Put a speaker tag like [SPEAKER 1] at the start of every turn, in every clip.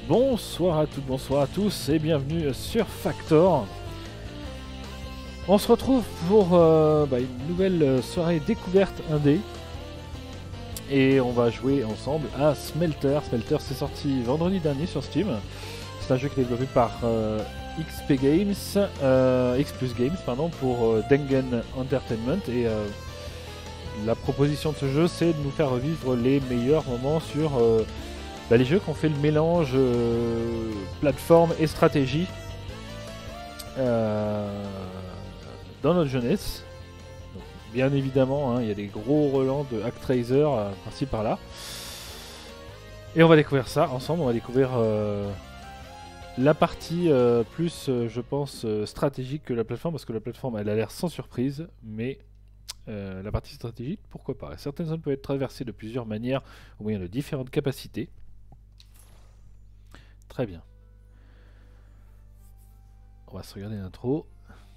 [SPEAKER 1] Bonsoir à toutes, bonsoir à tous et bienvenue sur Factor. On se retrouve pour une nouvelle soirée découverte indé. Et on va jouer ensemble à Smelter. Smelter c'est sorti vendredi dernier sur Steam. C'est un jeu qui est développé par XP Games, X Plus Games pardon, pour Dengen Entertainment. Et la proposition de ce jeu c'est de nous faire revivre les meilleurs moments sur... les jeux qui ont fait le mélange plateforme et stratégie dans notre jeunesse. Donc, bien évidemment, il y a des gros relents de Actraiser par-ci par-là. Et on va découvrir ça ensemble. On va découvrir la partie plus, je pense, stratégique que la plateforme, parce que la plateforme, elle a l'air sans surprise, mais la partie stratégique, pourquoi pas. Certaines zones peuvent être traversées de plusieurs manières, au moyen de différentes capacités. Très bien. On va se regarder l'intro.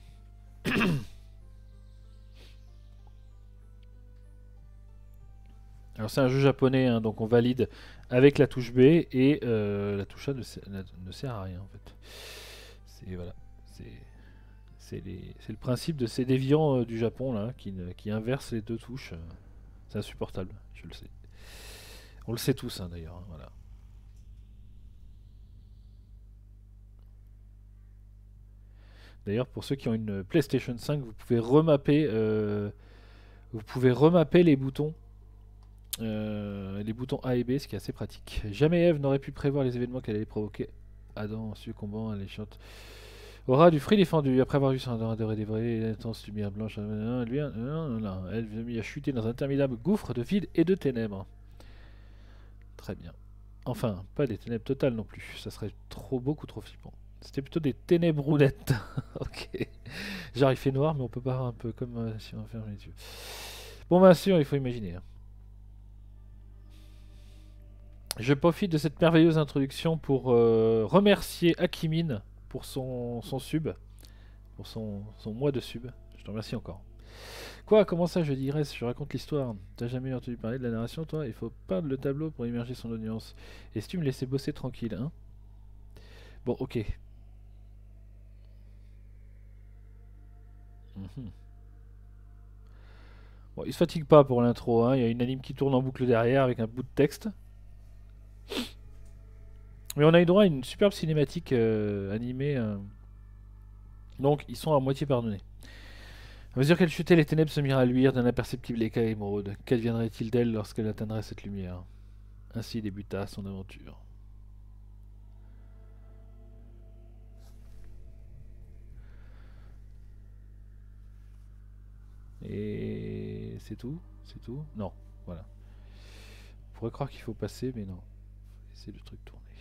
[SPEAKER 1] Alors c'est un jeu japonais, hein, donc on valide avec la touche B et la touche A ne sert à rien en fait. C'est voilà, c'est le principe de ces déviants du Japon là, qui inversent les deux touches. C'est insupportable, je le sais. On le sait tous hein, d'ailleurs. Hein, voilà. D'ailleurs, pour ceux qui ont une PlayStation 5, vous pouvez remapper les boutons. Les boutons A et B, ce qui est assez pratique. Jamais Eve n'aurait pu prévoir les événements qu'elle allait provoquer. Adam, succombant à l'échante. Aura du fruit défendu. Après avoir vu son adoré dévorer l'intense lumière blanche, elle s'est mise à chuter dans un interminable gouffre de vide et de ténèbres. Très bien. Enfin, pas des ténèbres totales non plus. Ça serait beaucoup trop flippant. C'était plutôt des ténébrounettes. Ok. Genre il fait noir, mais on peut pas un peu comme si on ferme les yeux. Bon, bien sûr, il faut imaginer. Hein. Je profite de cette merveilleuse introduction pour remercier Akimin pour son sub, pour son mois de sub. Je te remercie encore. Quoi, comment ça je dirais si je raconte l'histoire? T'as jamais entendu parler de la narration toi? Il faut peindre le tableau pour immerger son audience. Et si tu me laissais bosser tranquille, hein? Bon, ok. Bon, il se fatigue pas pour l'intro, hein. Il y a une anime qui tourne en boucle derrière avec un bout de texte. Mais on a eu droit à une superbe cinématique animée. Donc ils sont à moitié pardonnés. À mesure qu'elle chutait, les ténèbres se mirent à luire d'un imperceptible écaille émeraude. Qu'adviendrait-il d'elle lorsqu'elle atteindrait cette lumière? Ainsi débuta son aventure. Et c'est tout? C'est tout? Non, voilà. On pourrait croire qu'il faut passer, mais non. C'est le truc tourner.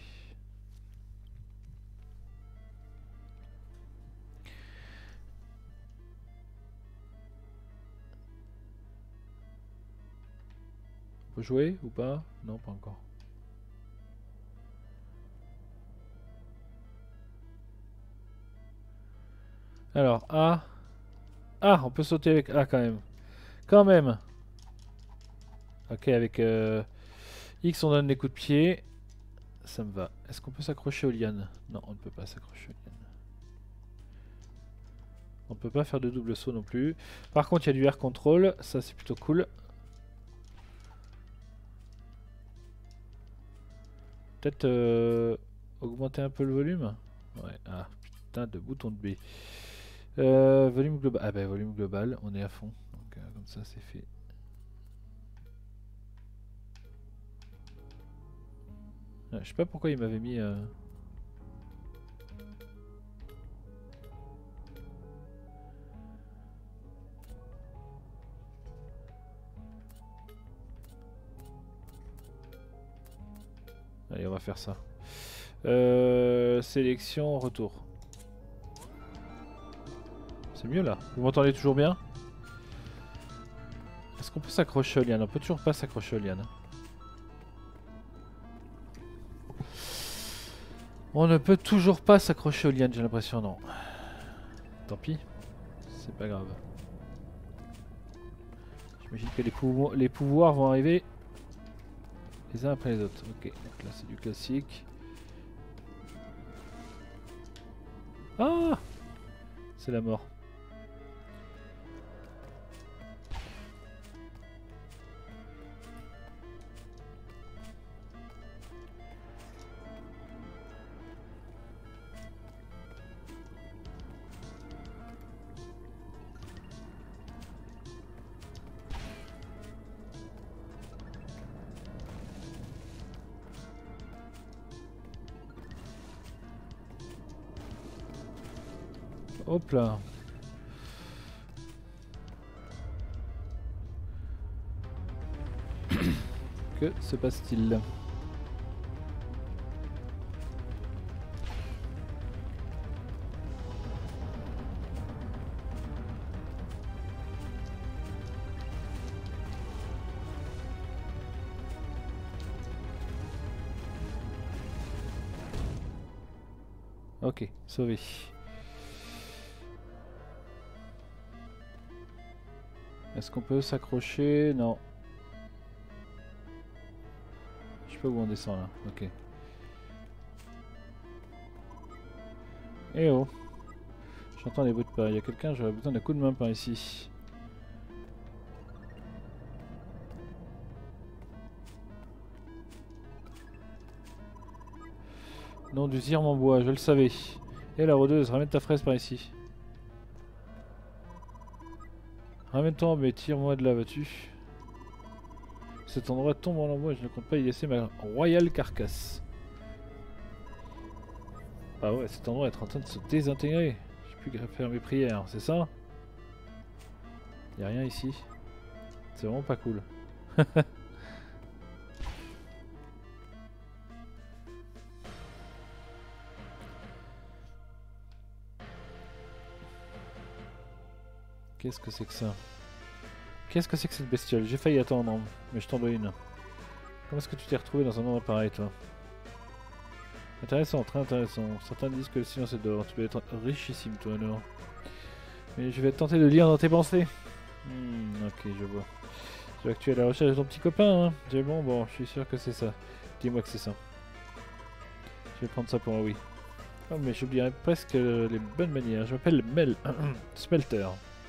[SPEAKER 1] On peut jouer ou pas? Non, pas encore. Alors, A. Ah, on peut sauter avec A quand même. Quand même. Ok, avec X on donne des coups de pied. Ça me va. Est-ce qu'on peut s'accrocher aux lianes? Non, on ne peut pas s'accrocher aux lianes. On peut pas faire de double saut non plus. Par contre, il y a du air control. Ça, c'est plutôt cool. Peut-être augmenter un peu le volume. Ouais. Ah, putain de bouton de B. Volume global. Ah bah, volume global. On est à fond. Donc, comme ça, c'est fait. Ah, je sais pas pourquoi il m'avait mis... Allez, on va faire ça. Sélection, retour. C'est mieux là. Vous m'entendez toujours bien? Est-ce qu'on peut s'accrocher aux lianes? On peut toujours pas s'accrocher aux lianes. On ne peut toujours pas s'accrocher aux lianes, j'ai l'impression, non. Tant pis. C'est pas grave. J'imagine que les pouvoirs vont arriver les uns après les autres. Ok, donc là c'est du classique. Ah! C'est la mort. Hop là. Que se passe-t-il? Ok, sauvé. Est-ce qu'on peut s'accrocher? Non. Je sais pas où on descend là. Ok. Eh oh. J'entends des bruits de pas. Il y a quelqu'un, j'aurais besoin d'un coup de main par ici. Non, du zirme en bois, je le savais. Et la rôdeuse, ramène ta fraise par ici. Ramène-toi, mais tire-moi de là, vas-tu? Cet endroit tombe en lambeaux et je ne compte pas y laisser ma royale carcasse. Ah ouais, cet endroit est en train de se désintégrer. J'ai plus qu'à faire mes prières, c'est ça? Y a rien ici. C'est vraiment pas cool. Qu'est-ce que c'est que ça? Qu'est-ce que c'est que cette bestiole? J'ai failli attendre, mais je t'en dois une. Comment est-ce que tu t'es retrouvé dans un endroit pareil, toi? Intéressant, très intéressant. Certains disent que le silence est dehors. Tu peux être richissime, toi, alors. Mais je vais tenter de lire dans tes pensées. Ok, je vois. Je vois que tu es à la recherche de ton petit copain, hein? C'est bon, je suis sûr que c'est ça. Dis-moi que c'est ça. Je vais prendre ça pour un oui. Oh, mais j'oublierais presque les bonnes manières. Je m'appelle Mel... Smelter.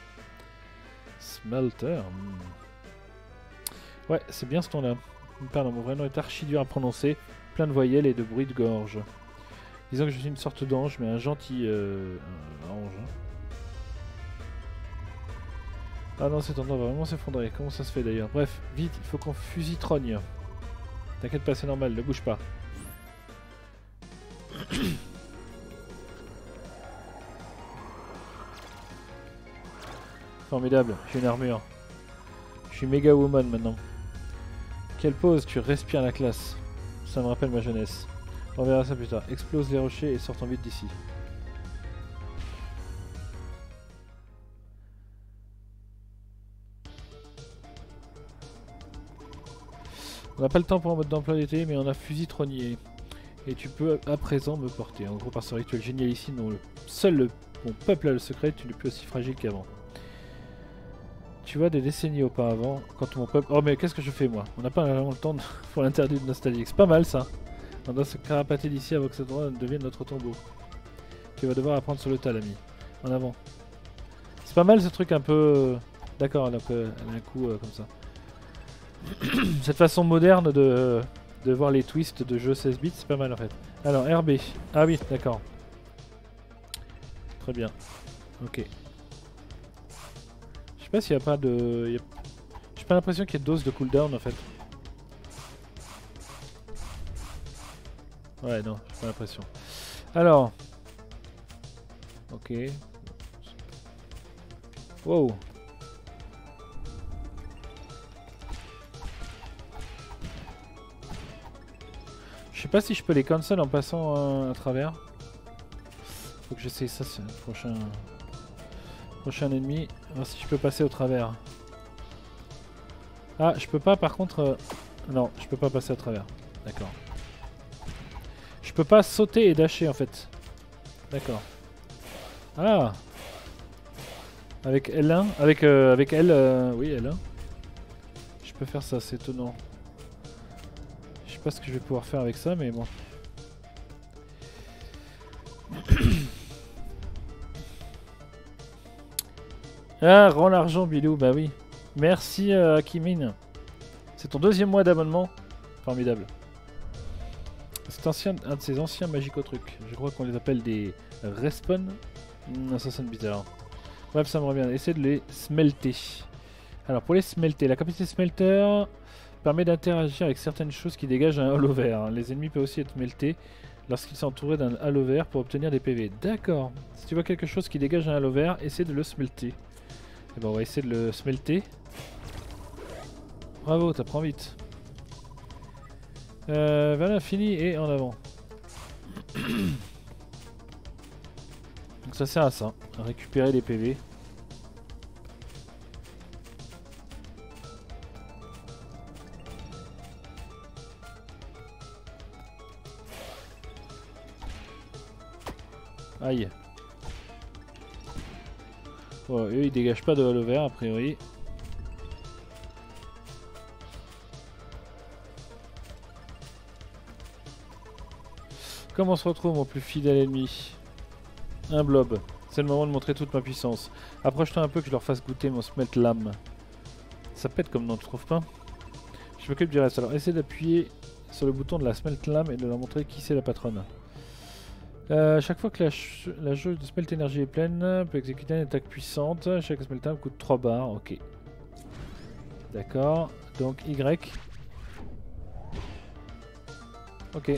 [SPEAKER 1] Smelter. Ouais, c'est bien ce ton-là. Pardon, mon vrai nom est archi dur à prononcer, plein de voyelles et de bruits de gorge. Disons que je suis une sorte d'ange, mais un gentil ange. Ah non, cet endroit va vraiment s'effondrer. Comment ça se fait d'ailleurs? Bref, vite, il faut qu'on fusitrogne. T'inquiète pas, c'est normal, ne bouge pas. Formidable, j'ai une armure. Je suis méga woman maintenant. Quelle pose, tu respires la classe. Ça me rappelle ma jeunesse. On verra ça plus tard. Explose les rochers et sortons vite d'ici. On n'a pas le temps pour un mode d'emploi d'été, mais on a fusitrogné. Et tu peux à présent me porter. En gros, par ce rituel génial ici, dont mon peuple a le secret, tu n'es plus aussi fragile qu'avant. Tu vois, des décennies auparavant, quand mon peuple... Oh mais qu'est-ce que je fais moi? On n'a pas vraiment le temps pour l'interdit de nostalgique. C'est pas mal ça. On doit se carapater d'ici avant que cet endroit ne devienne notre tombeau. Tu vas devoir apprendre sur le tas, l'ami. En avant. C'est pas mal ce truc un peu... D'accord, elle a un coup comme ça. Cette façon moderne de voir les twists de jeux 16 bits, c'est pas mal en fait. Alors, RB. Ah oui, d'accord. Très bien. Ok. Je sais pas s'il n'y a pas de... J'ai pas l'impression qu'il y ait de dose de cooldown en fait. Ouais, non, j'ai pas l'impression. Alors. Ok. Wow. Je sais pas si je peux les cancel en passant à travers. Faut que j'essaye ça, c'est le prochain ennemi. Voir si je peux passer au travers. Ah, je peux pas par contre... Non, je peux pas passer à travers. D'accord. Je peux pas sauter et dasher en fait. D'accord. Ah. Avec L1, avec L, oui L1. Je peux faire ça, c'est étonnant. Je sais pas ce que je vais pouvoir faire avec ça, mais bon. Ah, rends l'argent, Bilou, bah oui. Merci, Akimin. C'est ton 2e mois d'abonnement. Formidable. C'est un de ces anciens magicotrucs. Je crois qu'on les appelle des respawn. Ça sonne bizarre. Bref, ça me revient. Essaye de les smelter. Alors, pour les smelter, la capacité smelter permet d'interagir avec certaines choses qui dégagent un halo vert. Les ennemis peuvent aussi être smeltés lorsqu'ils sont entourés d'un halo vert pour obtenir des PV. D'accord. Si tu vois quelque chose qui dégage un halo vert, essaie de le smelter. Et ben, on va essayer de le smelter. Bravo, t'apprends vite. Vers l'infini et en avant. Donc ça sert à ça, à récupérer les PV. Aïe. Bon, eux ils dégagent pas de halo vert a priori. Comment se retrouve mon plus fidèle ennemi? Un blob. C'est le moment de montrer toute ma puissance. Approche-toi un peu que je leur fasse goûter mon smelt lame. Ça pète comme nom, tu trouves pas? Je m'occupe du reste. Alors essaie d'appuyer sur le bouton de la smelt lame et de leur montrer qui c'est la patronne. Chaque fois que la jauge de smelt énergie est pleine, peut exécuter une attaque puissante. Chaque smelt lame coûte 3 barres. Ok. D'accord. Donc Y. Ok.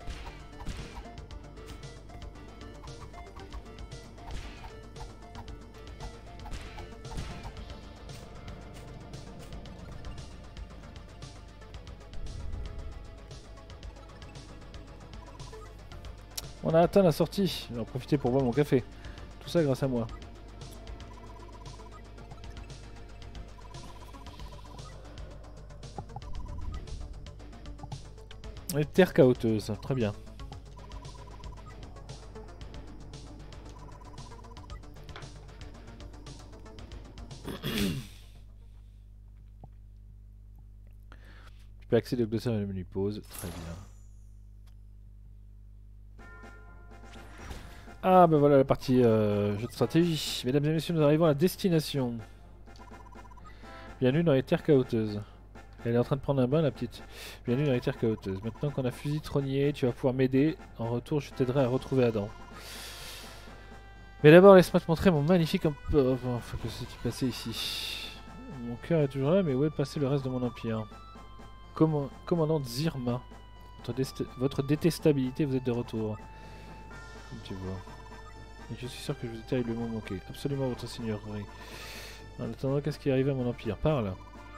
[SPEAKER 1] On a atteint la sortie. Je vais en profiter pour boire mon café. Tout ça grâce à moi. Et terre caoteuse. Très bien. Tu peux accéder au glossaire et le menu pause. Très bien. Ah ben voilà la partie jeu de stratégie. Mesdames et messieurs, nous arrivons à la destination. Bienvenue dans les terres caoteuses. Elle est en train de prendre un bain la petite. Bienvenue dans les terres caoteuses. Maintenant qu'on a fusil trônier, tu vas pouvoir m'aider. En retour, je t'aiderai à retrouver Adam. Mais d'abord, laisse-moi te montrer mon magnifique... Enfin, que s'est-il passé ici? Mon cœur est toujours là, mais où est passé le reste de mon empire? Commandante Zirma. Votre détestabilité, vous êtes de retour. Comme tu vois. Et je suis sûr que je vous ai terriblement manqué. Absolument, votre seigneurie. En attendant, qu'est-ce qui est arrivé à mon empire? Parle.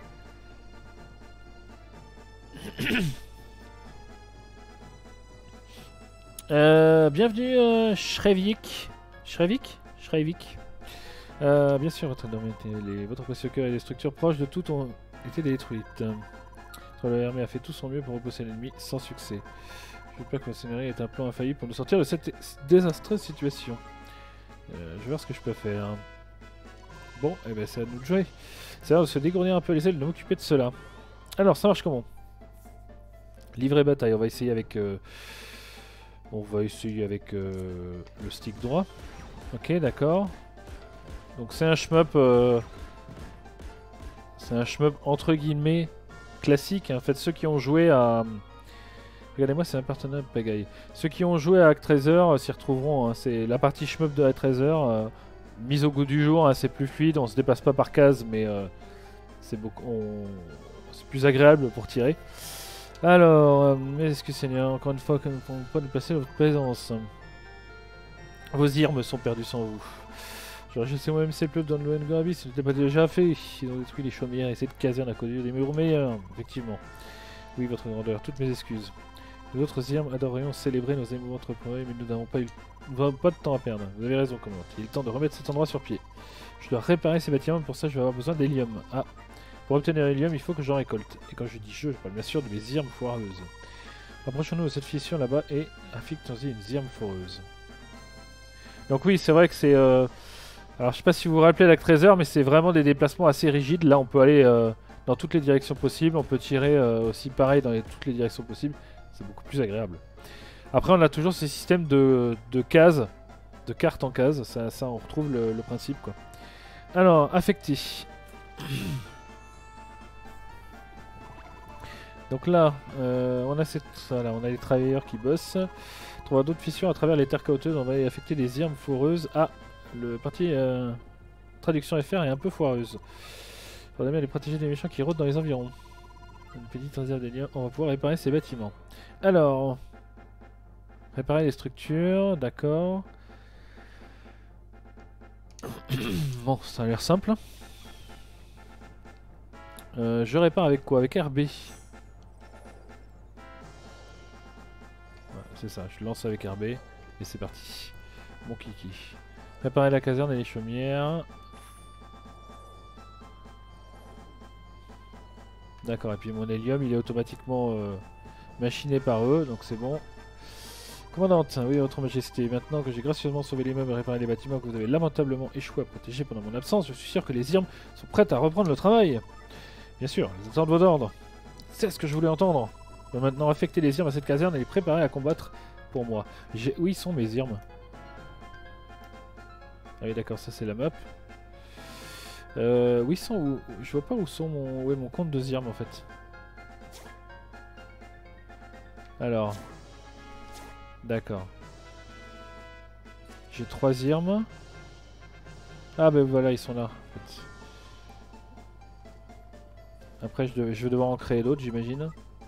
[SPEAKER 1] Bienvenue, Shrevik. Shrevik. Bien sûr, votre précieux cœur et les structures proches de tout ont été détruites. L'armée a fait tout son mieux pour repousser l'ennemi sans succès. J'espère que la seigneurie est un plan infaillible pour nous sortir de cette désastreuse situation. Je vais voir ce que je peux faire. Bon, et ben c'est à nous de jouer. C'est l'heure de se dégourdir un peu les ailes, de m'occuper de cela. Alors, ça marche comment? Livrer bataille, on va essayer avec... le stick droit. Ok, d'accord. Donc c'est un shmup... c'est un shmup entre guillemets classique. En fait, ceux qui ont joué à... Regardez-moi, c'est un partenaire de pagaille. Ceux qui ont joué à Actraiser s'y retrouveront. Hein. C'est la partie shmup de Actraiser, mise au goût du jour. Hein, c'est plus fluide, on se dépasse pas par case, mais c'est c'est plus agréable pour tirer. Alors, mes excuses Seigneur, encore une fois, comme pour ne pas déplacer votre présence. Vos irmes sont perdus sans vous. J'aurais jeté moi-même ces peuples dans le Ngorabi si ce n'était pas déjà fait. Ils ont détruit les chaumières et cette caserne à cause des murs meilleurs, effectivement. Oui, votre grandeur, toutes mes excuses. Nous autres irmes adorerions célébrer nos émouvants entrepreneurs, mais nous n'avons pas de temps à perdre. Vous avez raison, commandant. Il est temps de remettre cet endroit sur pied. Je dois réparer ces bâtiments, pour ça je vais avoir besoin d'hélium. Ah, pour obtenir l'hélium, il faut que j'en récolte. Et quand je dis je parle bien sûr de mes irmes foireuses. Rapprochons-nous de cette fissure là-bas et affectons-y une zirme foreuse. Donc oui, c'est vrai que c'est... Alors je sais pas si vous vous rappelez l'Actraiser, mais c'est vraiment des déplacements assez rigides. Là on peut aller dans toutes les directions possibles, on peut tirer aussi pareil dans toutes les directions possibles. C'est beaucoup plus agréable. Après on a toujours ces systèmes de cases, de cartes en cases, ça on retrouve le principe quoi. Alors, affecté. Donc là, on a on a les travailleurs qui bossent. On trouvera d'autres fissures à travers les terres caouteuses. On va y affecter des irmes foureuses. Ah, le parti traduction FR est un peu foireuse. Il faudrait bien les protéger des méchants qui rôdent dans les environs. Une petite réserve des liens. On va pouvoir réparer ces bâtiments. Alors, réparer les structures, d'accord. Bon, ça a l'air simple. Je répare avec quoi? Avec RB. Ouais, c'est ça, je lance avec RB et c'est parti. Bon kiki. Réparer la caserne et les chaumières. D'accord, et puis mon hélium il est automatiquement machiné par eux, donc c'est bon. Commandante, oui, votre majesté, maintenant que j'ai gracieusement sauvé les meubles et réparé les bâtiments que vous avez lamentablement échoué à protéger pendant mon absence, je suis sûr que les irmes sont prêtes à reprendre le travail. Bien sûr, les attentes vos ordres. C'est ce que je voulais entendre. Je vais maintenant affecter les irmes à cette caserne et les préparer à combattre pour moi. Où ils sont mes irmes? Ah oui d'accord, ça c'est la map. Où ils sont où... Je vois pas où sont mon compte de zirm en fait. Alors. D'accord. J'ai 3 zirm. Ah ben voilà, ils sont là. En fait. Après je vais devoir en créer d'autres j'imagine.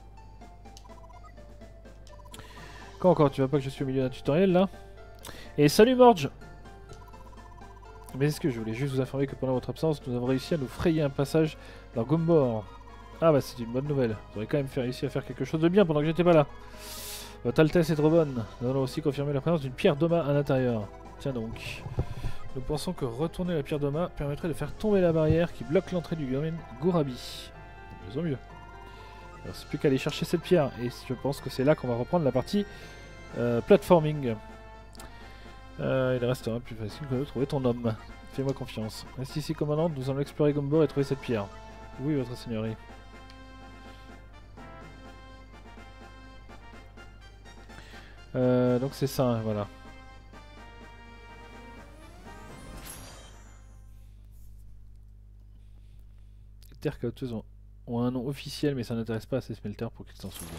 [SPEAKER 1] Quand encore? Tu vois pas que je suis au milieu d'un tutoriel là? Et salut Morge! Mais est-ce que je voulais juste vous informer que pendant votre absence, nous avons réussi à nous frayer un passage dans Gombor. Ah bah c'est une bonne nouvelle. Vous aurez quand même réussi à faire quelque chose de bien pendant que j'étais pas là. Votre Altesse est trop bonne. Nous allons aussi confirmer la présence d'une pierre Doma à l'intérieur. Tiens donc. Nous pensons que retourner la pierre Doma permettrait de faire tomber la barrière qui bloque l'entrée du domaine Gourabi. Mieux en mieux. Alors c'est plus qu'à aller chercher cette pierre. Et je pense que c'est là qu'on va reprendre la partie platforming. Il restera plus facile que de trouver ton homme. Fais-moi confiance. Reste ici, commandante, nous allons explorer Gombor et trouver cette pierre. Oui, votre seigneurie. Donc c'est ça, voilà. Les terres caouteuses ont un nom officiel, mais ça n'intéresse pas à ces smelters pour qu'ils s'en souviennent.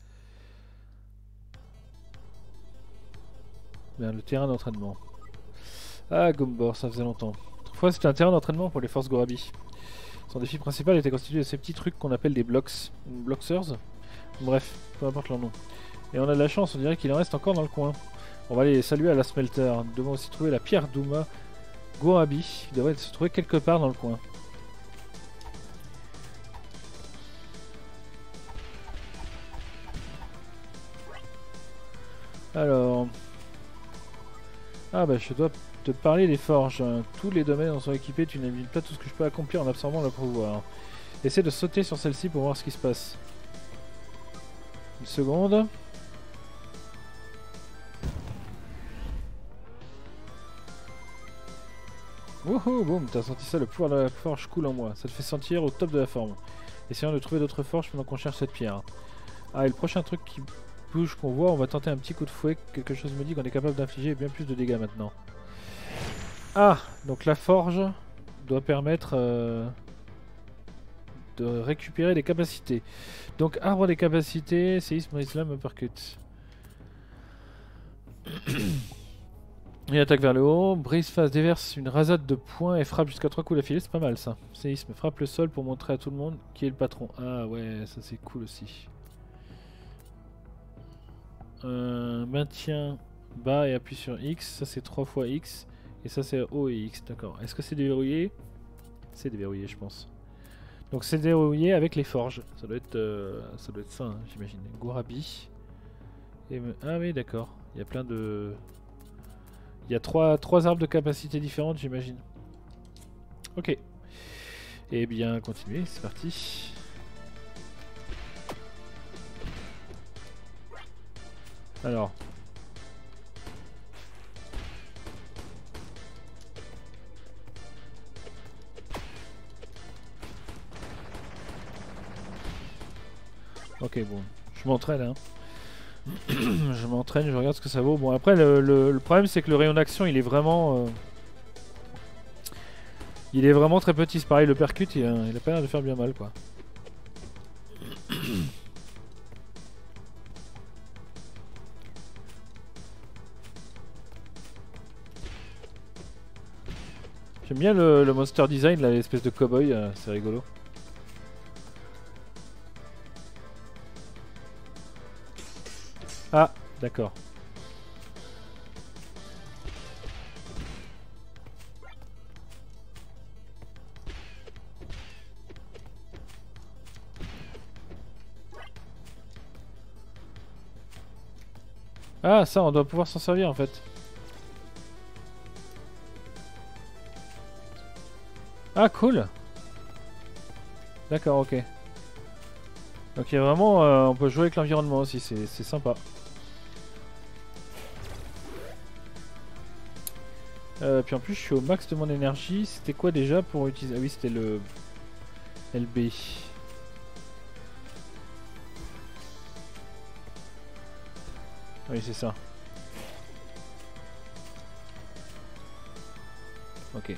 [SPEAKER 1] Bien, le terrain d'entraînement. Ah, Gombor, ça faisait longtemps. Autrefois, c'était un terrain d'entraînement pour les forces Gorabi. Son défi principal était constitué de ces petits trucs qu'on appelle des blocks. Bloxers. Bref, peu importe leur nom. Et on a de la chance, on dirait qu'il en reste encore dans le coin. On va aller saluer à la smelter. Nous devons aussi trouver la pierre Douma Gorabi, qui devrait se trouver quelque part dans le coin. Alors... Ah bah je dois te parler des forges. Tous les domaines en sont équipés, tu n'imagines pas tout ce que je peux accomplir en absorbant le pouvoir. Essaie de sauter sur celle-ci pour voir ce qui se passe. Une seconde. Wouhou, boum, t'as senti ça, le pouvoir de la forge coule en moi. Ça te fait sentir au top de la forme. Essayons de trouver d'autres forges pendant qu'on cherche cette pierre. Ah, et le prochain truc qui bouge qu'on voit, on va tenter un petit coup de fouet. Quelque chose me dit qu'on est capable d'infliger bien plus de dégâts maintenant. Ah, donc la forge doit permettre de récupérer des capacités. Donc arbre des capacités, séisme, islam, uppercut. Il attaque vers le haut, brise face, déverse une rasade de points et frappe jusqu'à 3 coups d'affilée, c'est pas mal ça. Séisme, frappe le sol pour montrer à tout le monde qui est le patron. Ah ouais, ça c'est cool aussi. Maintien bas et appuie sur X, ça c'est 3 fois X. Et ça c'est O et X, d'accord. Est-ce que c'est déverrouillé? C'est déverrouillé je pense. Donc c'est déverrouillé avec les forges. Ça doit être ça hein, j'imagine. Gourabi. Ah oui d'accord. Il y a plein de... Il y a 3 arbres de capacité différentes j'imagine. Ok. Eh bien continuez, c'est parti. Alors. Ok bon, je m'entraîne hein. Je m'entraîne, je regarde ce que ça vaut. Bon après le problème c'est que le rayon d'action il est vraiment Il est vraiment très petit, c'est pareil, le percute, il a pas l'air de faire bien mal, quoi. J'aime bien le monster design, là, l'espèce de cowboy, c'est rigolo. Ah, d'accord. Ah, ça, on doit pouvoir s'en servir en fait. Ah, cool. D'accord, ok. Donc il y a vraiment, on peut jouer avec l'environnement aussi, c'est sympa. Puis en plus je suis au max de mon énergie. C'était quoi déjà pour utiliser? Ah oui, c'était le LB. Oui, c'est ça. Ok.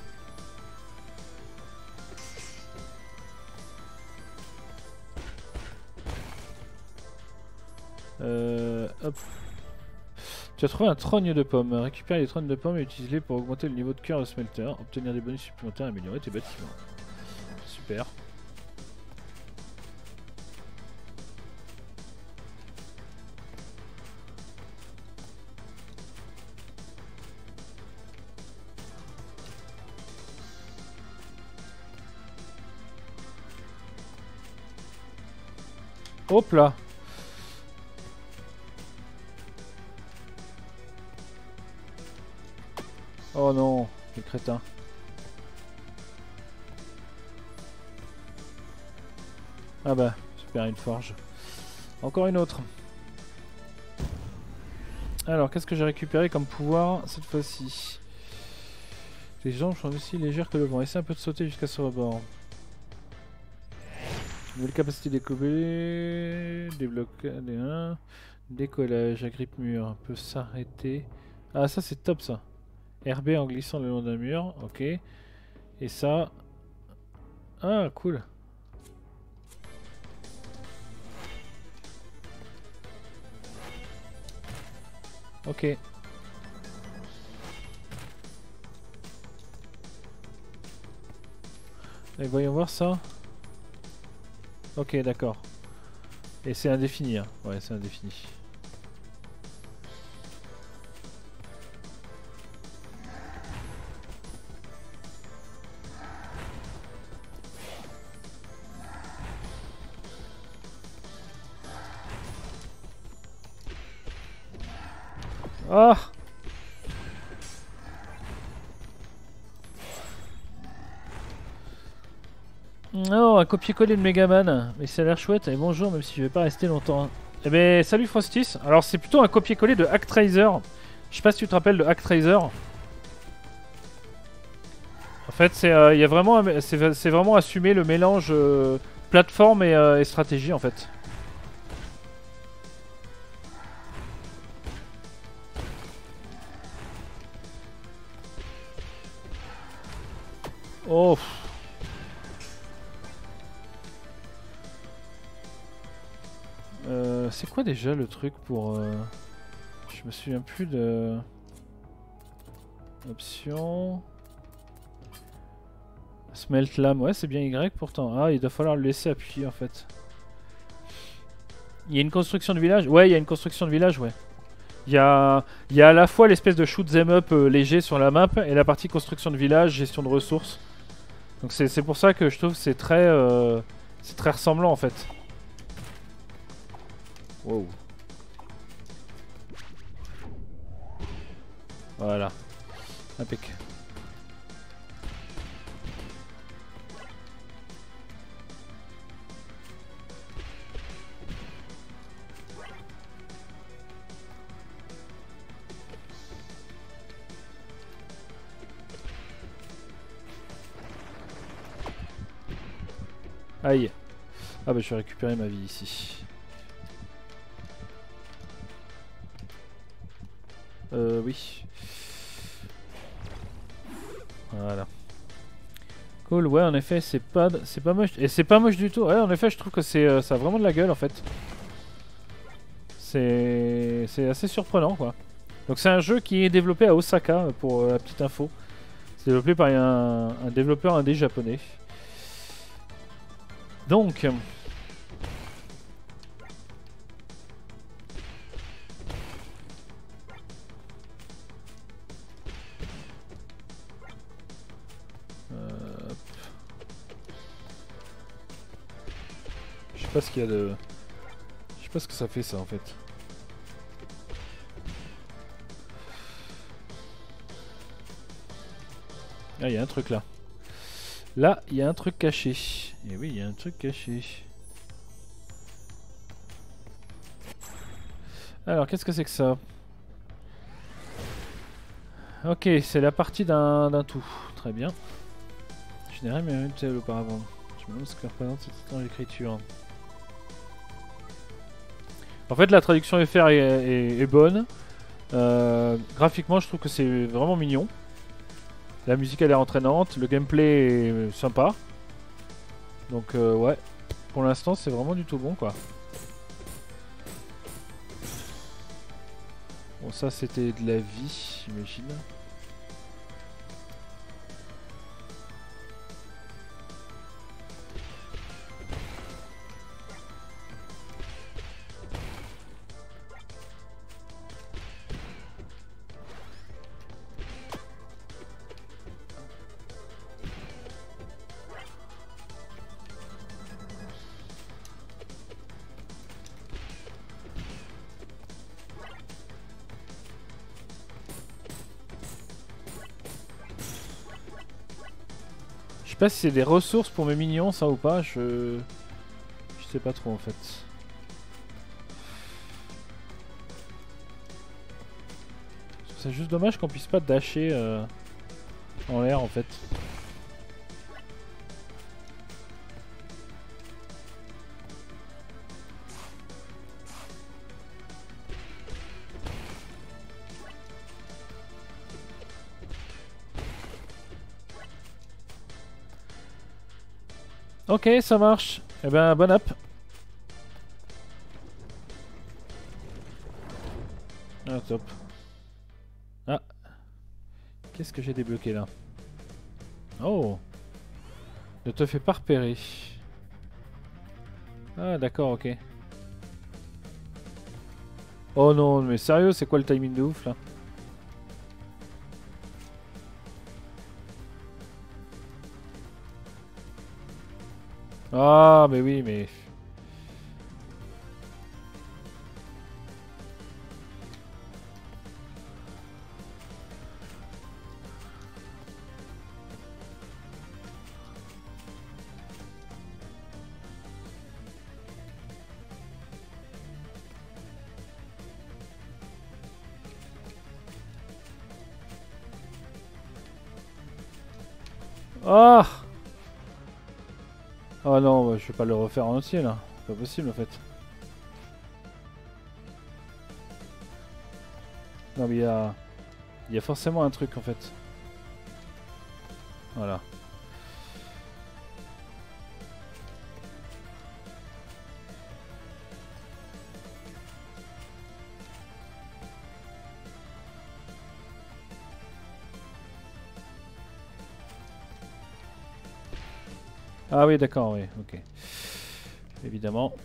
[SPEAKER 1] Hop. Tu as trouvé un trogne de pommes. Récupère les trognes de pommes et utilise-les pour augmenter le niveau de cœur de smelter, obtenir des bonus supplémentaires et améliorer tes bâtiments. Super. Hop là. Oh non, les crétins. Ah bah, super, une forge. Encore une autre. Alors, qu'est-ce que j'ai récupéré comme pouvoir cette fois-ci? Les jambes sont aussi légères que le vent. Essaye un peu de sauter jusqu'à ce rebord. Nouvelle capacité décollée. Déblocage. Décollage. Agrippe mur. Peut s'arrêter. Ah, ça c'est top ça. RB en glissant le long d'un mur. Ok. Et ça. Ah, cool. Ok. Et voyons voir ça. Ok, d'accord. Et c'est indéfini, hein. Ouais, c'est indéfini. Ah! Non, un copier-coller de Megaman. Mais ça a l'air chouette. Et bonjour, même si je vais pas rester longtemps. Eh ben, salut Frostis. Alors, c'est plutôt un copier-coller de Actraiser. Je sais pas si tu te rappelles de Actraiser. En fait, c'est y a vraiment, c'est vraiment assumer le mélange plateforme et stratégie en fait. Oh. C'est quoi déjà le truc pour... Je me souviens plus de... Option... Smelt lame, ouais c'est bien Y pourtant. Ah, il doit falloir le laisser appuyer en fait. Il y a une construction de village? Ouais, il y a une construction de village, ouais. Il y a à la fois l'espèce de shoot 'em up léger sur la map et la partie construction de village, gestion de ressources. Donc c'est pour ça que je trouve que c'est très ressemblant en fait. Wow. Voilà. Impec. Aïe. Ah bah je vais récupérer ma vie ici. Oui. Voilà. Cool, ouais, en effet, c'est pas moche. Et c'est pas moche du tout. Ouais, en effet, je trouve que ça a vraiment de la gueule en fait. C'est assez surprenant quoi. Donc c'est un jeu qui est développé à Osaka, pour la petite info. C'est développé par un développeur indé japonais. Donc... je sais pas ce qu'il y a de... Je sais pas ce que ça fait ça en fait. Ah, il y a un truc là. Là, il y a un truc caché. Et oui, il y a un truc caché. Alors, qu'est-ce que c'est que ça? Ok, c'est la partie d'un tout. Très bien. Je n'ai rien vu auparavant. Je me demande ce que représente cette étrange écriture. En fait, la traduction FR est bonne. Graphiquement, je trouve que c'est vraiment mignon. La musique a l'air entraînante, le gameplay est sympa. Donc ouais, pour l'instant c'est vraiment du tout bon quoi. Bon ça c'était de la vie, j'imagine. Je sais pas si c'est des ressources pour mes minions ça ou pas, je sais pas trop en fait. C'est juste dommage qu'on puisse pas dasher en l'air en fait. Ok, ça marche. Eh ben, bonne app. Ah, top. Ah. Qu'est-ce que j'ai débloqué là? Oh. Ne te fais pas repérer. Ah, d'accord, ok. Oh non, mais sérieux, c'est quoi le timing de ouf là? Ah, mais oui, mais... Ah! Oh non, bah, je vais pas le refaire en entier là. C'est pas possible en fait. Non mais il y a forcément un truc en fait. Voilà. Ah oui, d'accord, oui, ok. Évidemment.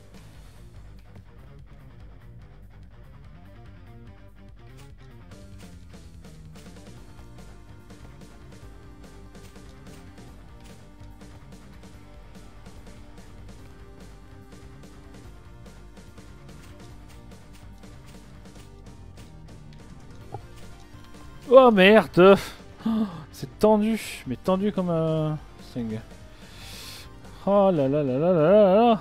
[SPEAKER 1] Oh merde! Oh, c'est tendu, mais tendu comme un string. Oh là là là là là là là!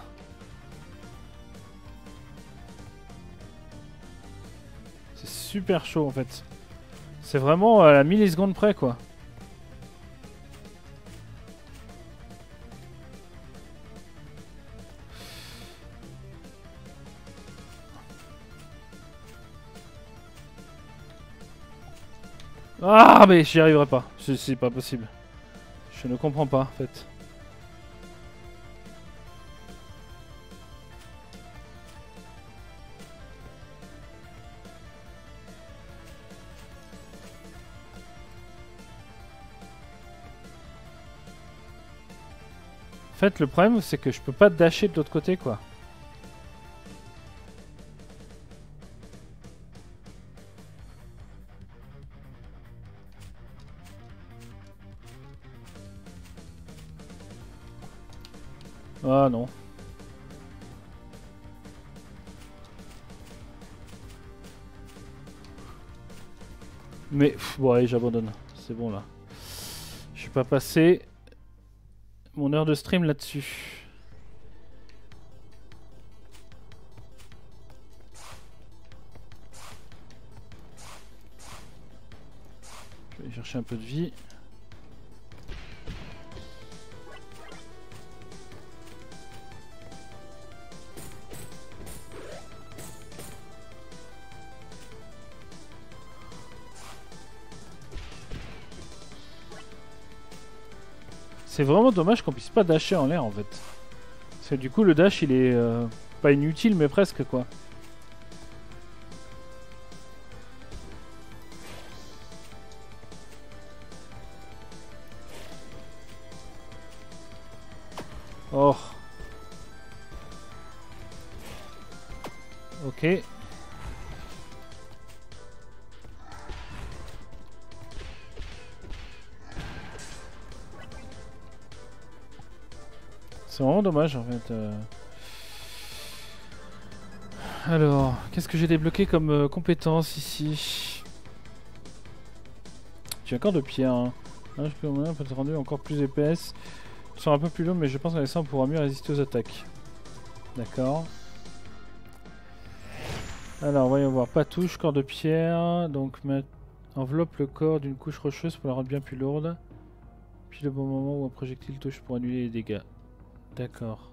[SPEAKER 1] C'est super chaud en fait. C'est vraiment à la milliseconde près quoi. Ah mais j'y arriverai pas. C'est pas possible. Je ne comprends pas en fait. En fait, le problème, c'est que je peux pas dasher de l'autre côté, quoi. Ah non. Mais, bon, allez, j'abandonne. C'est bon, là. Je vais pas passer mon heure de stream là-dessus. Je vais chercher un peu de vie. C'est vraiment dommage qu'on puisse pas dasher en l'air en fait. Parce que du coup le dash il est pas inutile mais presque quoi. Oh. Ok. C'est vraiment dommage en fait. Alors, qu'est-ce que j'ai débloqué comme compétence ici? J'ai un corps de pierre. Hein. Je peux peut être rendu encore plus épaisse. Ils sont un peu plus longs mais je pense qu'avec ça on pourra mieux résister aux attaques. D'accord. Alors voyons voir, pas touche, corps de pierre. Donc enveloppe le corps d'une couche rocheuse pour la rendre bien plus lourde. Puis le bon moment où un projectile touche pour annuler les dégâts. D'accord.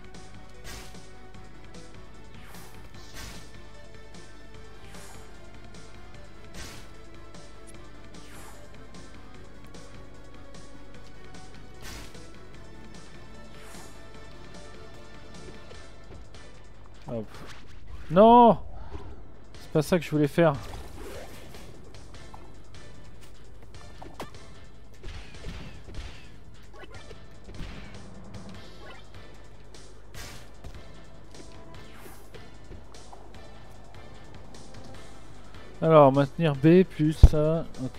[SPEAKER 1] Hop. Non! C'est pas ça que je voulais faire. Alors, maintenir B plus ça, ok.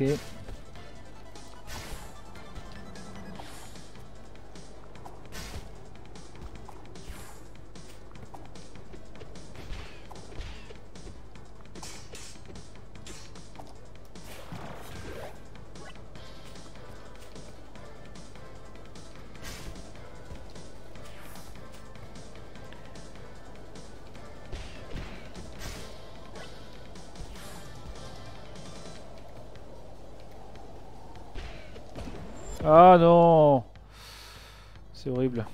[SPEAKER 1] Ah non! C'est horrible.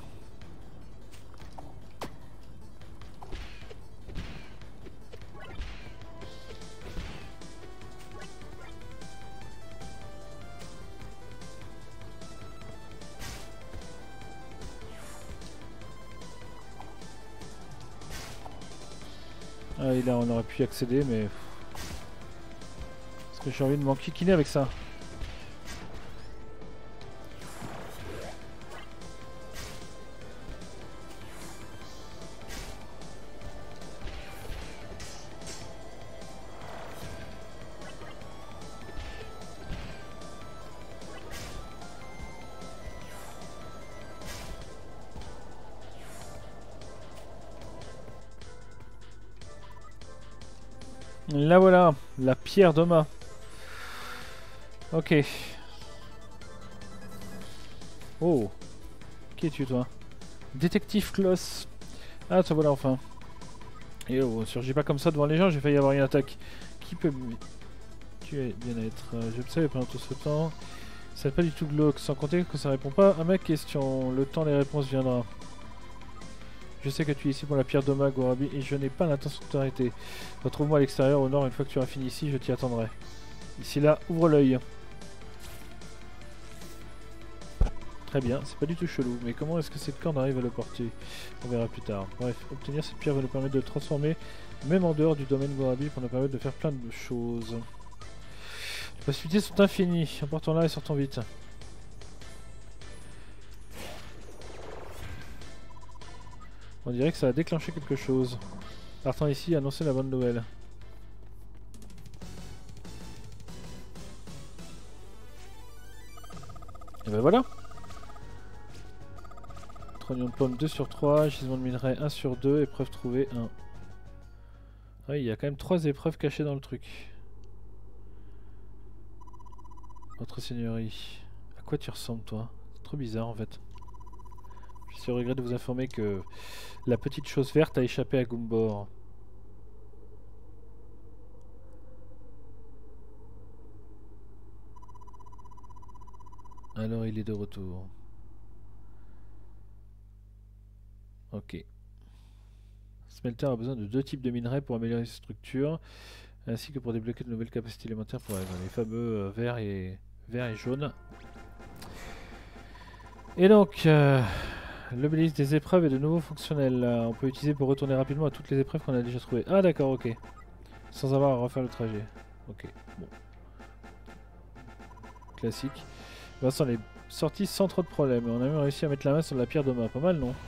[SPEAKER 1] Ah, et là on aurait pu y accéder, mais... Parce que j'ai envie de m'enquiquiner avec ça. Là voilà, la pierre d'Oma. Ok. Oh. Qui es-tu toi? Détective Kloss. Ah, te voilà enfin. Et oh, surgis pas comme ça devant les gens, j'ai failli avoir une attaque. Qui peut tu es bien-être? J'observe pendant tout ce temps. Ça n'est pas du tout glauque, sans compter que ça répond pas à ma question. Le temps des réponses viendra. Je sais que tu es ici pour la pierre d'Oma, Gorabi, et je n'ai pas l'intention de t'arrêter. Retrouve-moi à l'extérieur, au nord, une fois que tu auras fini ici, je t'y attendrai. Ici là, ouvre l'œil. Très bien, c'est pas du tout chelou, mais comment est-ce que cette corde arrive à le porter? On verra plus tard. Bref, obtenir cette pierre va nous permettre de transformer, même en dehors du domaine Gorabi, pour nous permettre de faire plein de choses. Les possibilités sont infinies, emportons-la et sortons vite. On dirait que ça a déclenché quelque chose. Partant ici, annoncer la bonne nouvelle. Et ben voilà. Trognon de pomme 2 sur 3, gisement de minerai 1 sur 2, épreuve trouvée 1. Ah, il y a quand même 3 épreuves cachées dans le truc. Votre seigneurie. À quoi tu ressembles toi? C'est trop bizarre en fait. Je suis au regret de vous informer que la petite chose verte a échappé à Gumbor. Alors il est de retour. Ok. Smelter a besoin de 2 types de minerais pour améliorer ses structures, ainsi que pour débloquer de nouvelles capacités élémentaires pour les fameux vert et jaune. Et donc, l'obélisque des épreuves est de nouveau fonctionnel. On peut l'utiliser pour retourner rapidement à toutes les épreuves qu'on a déjà trouvées. Ah d'accord, ok. Sans avoir à refaire le trajet. Ok, bon. Classique. Vincent, les sorties sans trop de problèmes. On a même réussi à mettre la main sur la pierre d'Oma. Pas mal, non?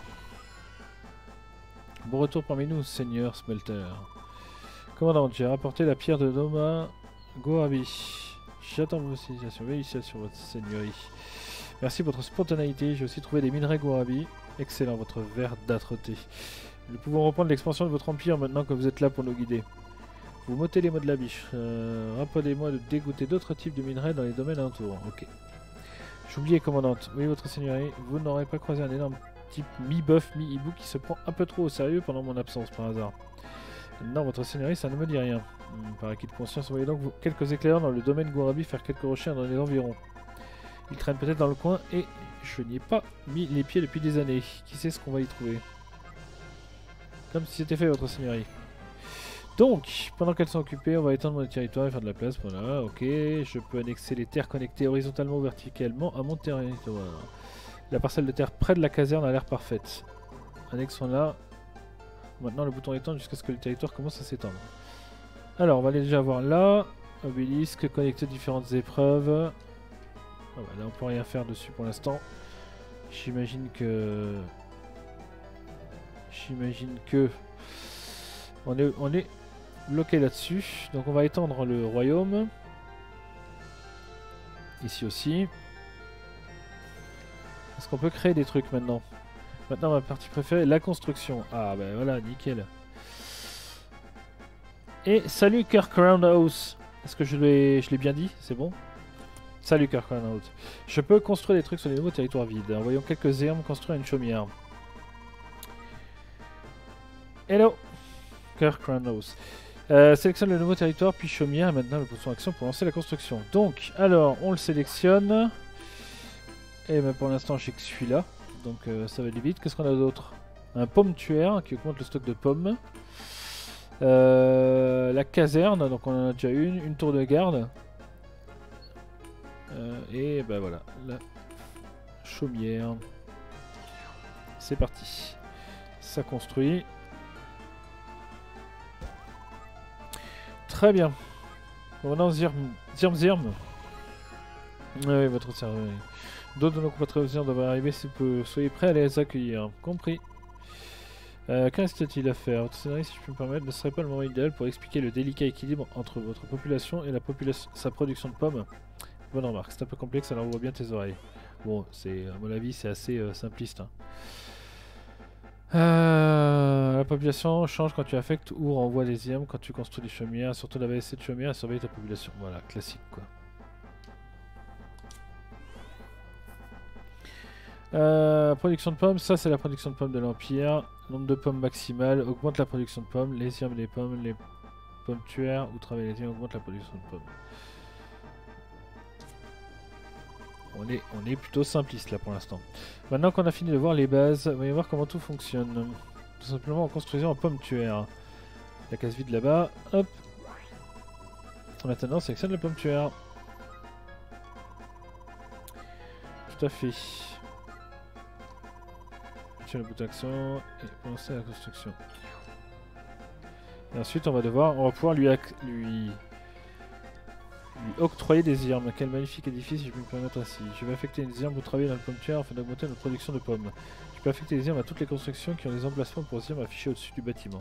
[SPEAKER 1] Bon retour parmi nous, Seigneur Smelter. Commandant, j'ai rapporté la pierre de Doma Gorabi. J'attends vos civilisations. Félicitations sur votre seigneurie. Merci pour votre spontanéité. J'ai aussi trouvé des minerais Gorabi. Excellent, votre verre d'âtreté. Nous pouvons reprendre l'expansion de votre empire maintenant que vous êtes là pour nous guider. Vous m'ôtez les mots de la biche. Rappelez-moi de dégoûter d'autres types de minerais dans les domaines alentours. Ok. J'oubliais, commandante. Oui, votre seigneurie, vous n'aurez pas croisé un énorme type mi-bœuf, mi-hibou qui se prend un peu trop au sérieux pendant mon absence par hasard? Non, votre seigneurie, ça ne me dit rien. Par acquis de conscience, voyez donc quelques éclairs dans le domaine Gorabi faire quelques recherches dans les environs. Ils traînent peut-être dans le coin et je n'y ai pas mis les pieds depuis des années. Qui sait ce qu'on va y trouver? Comme si c'était fait, votre seigneurie. Donc, pendant qu'elles sont occupées, on va étendre mon territoire et faire de la place. Voilà, ok. Je peux annexer les terres connectées horizontalement ou verticalement à mon territoire. La parcelle de terre près de la caserne a l'air parfaite. Annexons-la. Maintenant, le bouton étendre jusqu'à ce que le territoire commence à s'étendre. Alors, on va aller déjà voir là. Obélisque, connecter différentes épreuves. Ah bah, là, on peut rien faire dessus pour l'instant. J'imagine que... On est bloqué là-dessus. Donc, on va étendre le royaume. Ici aussi. Est-ce qu'on peut créer des trucs maintenant? Maintenant, ma partie préférée, la construction. Ah, ben voilà, nickel. Et salut Kirkcrown House. Est-ce que je l'ai bien dit? C'est bon? Salut Kirkcrown House. Je peux construire des trucs sur les nouveaux territoires vides. Envoyons quelques hermes construire une chaumière. Hello Kirkcrown House. Sélectionne le nouveau territoire, puis chaumière. Et maintenant, le bouton action pour lancer la construction. Donc, alors, on le sélectionne. Et ben, pour l'instant, je sais que celui-là. Donc ça va aller vite. Qu'est-ce qu'on a d'autre? Un pomme tueur qui augmente le stock de pommes. La caserne, donc on en a déjà une tour de garde. Et ben voilà, la chaumière. C'est parti. Ça construit. Très bien. Maintenant Zirm. Oui, votre service. D'autres de nos compatriotes doivent arriver si peu. Soyez prêts à les accueillir. Compris. Qu'en reste-t-il à faire? Votre scénario, si je peux me permettre, ne serait pas le moment idéal pour expliquer le délicat équilibre entre votre population et sa production de pommes? Bonne remarque, c'est un peu complexe, alors on voit bien tes oreilles. Bon, c'est à mon avis, c'est assez simpliste. Hein. La population change quand tu affectes ou renvoies des IAM quand tu construis des chaumières. Surtout la VSC de chaumière et surveiller ta population. Voilà, classique quoi. Production de pommes, ça c'est la production de pommes de l'Empire. Nombre de pommes maximale, augmente la production de pommes. Les IAM, les pommes tueurs ou travailler les IAM augmente la production de pommes. On est plutôt simpliste là pour l'instant. Maintenant qu'on a fini de voir les bases, voyons voir comment tout fonctionne. Tout simplement en construisant en pomme tueur. La case vide là-bas, hop. Maintenant on sélectionne la pomme tueur. Tout à fait. sur le bouton d'action et pour lancer la construction. Et ensuite on va pouvoir lui octroyer des irmes. Quel magnifique édifice, si je peux me permettre ainsi. Je vais affecter des irmes pour travailler dans le pommetier afin d'augmenter notre production de pommes. Je peux affecter des irmes à toutes les constructions qui ont des emplacements pour irmes affichés au-dessus du bâtiment.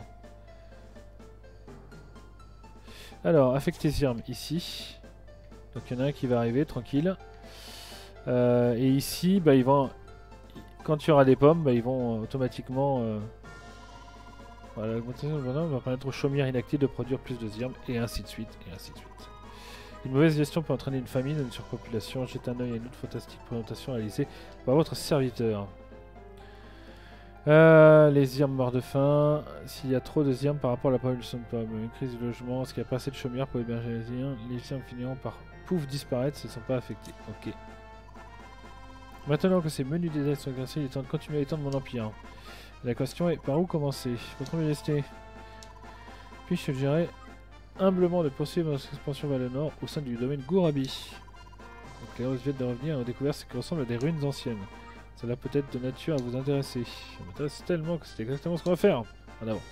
[SPEAKER 1] Alors, affecter des irmes ici. Donc il y en a un qui va arriver, tranquille. Et ici, bah, quand il y aura des pommes, bah, ils vont automatiquement... Voilà, l'augmentation de bonhomme va permettre aux chaumières inactives de produire plus de zirmes, et ainsi de suite, et ainsi de suite. Une mauvaise gestion peut entraîner une famine ou une surpopulation. Jetez un œil à une autre fantastique présentation réalisée par votre serviteur. Les zirmes morts de faim. S'il y a trop de zirmes par rapport à la population de pommes. Une crise du logement. Est-ce qu'il y a pas assez de chaumières pour héberger les zirmes finiront par pouf disparaître s'ils ne sont pas affectés. Ok. Maintenant que ces menus détails sont exercés, il est temps de continuer à étendre mon empire. La question est par où commencer? Votre majesté. Puis je suggérerais humblement de poursuivre notre expansion vers le nord au sein du domaine Gourabi. Donc là, vous venez de revenir à une découverte qui ressemble à des ruines anciennes. Cela peut être de nature à vous intéresser. Ça m'intéresse tellement que c'est exactement ce qu'on va faire. En avant.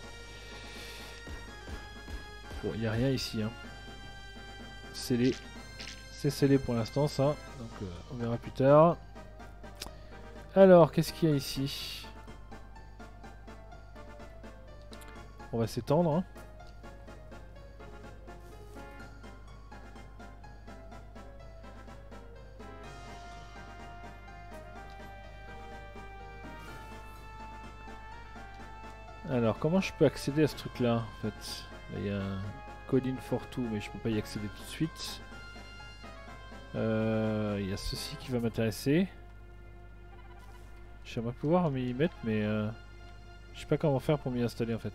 [SPEAKER 1] Bon, il n'y a rien ici. Hein. Scellé. C'est scellé pour l'instant, ça. Donc on verra plus tard. Alors, qu'est-ce qu'il y a ici? On va s'étendre. Hein. Alors, comment je peux accéder à ce truc-là, en fait? Là, il y a un Coding for Two, mais je peux pas y accéder tout de suite. Il y a ceci qui va m'intéresser. J'aimerais pouvoir m'y mettre, mais je sais pas comment faire pour m'y installer, en fait.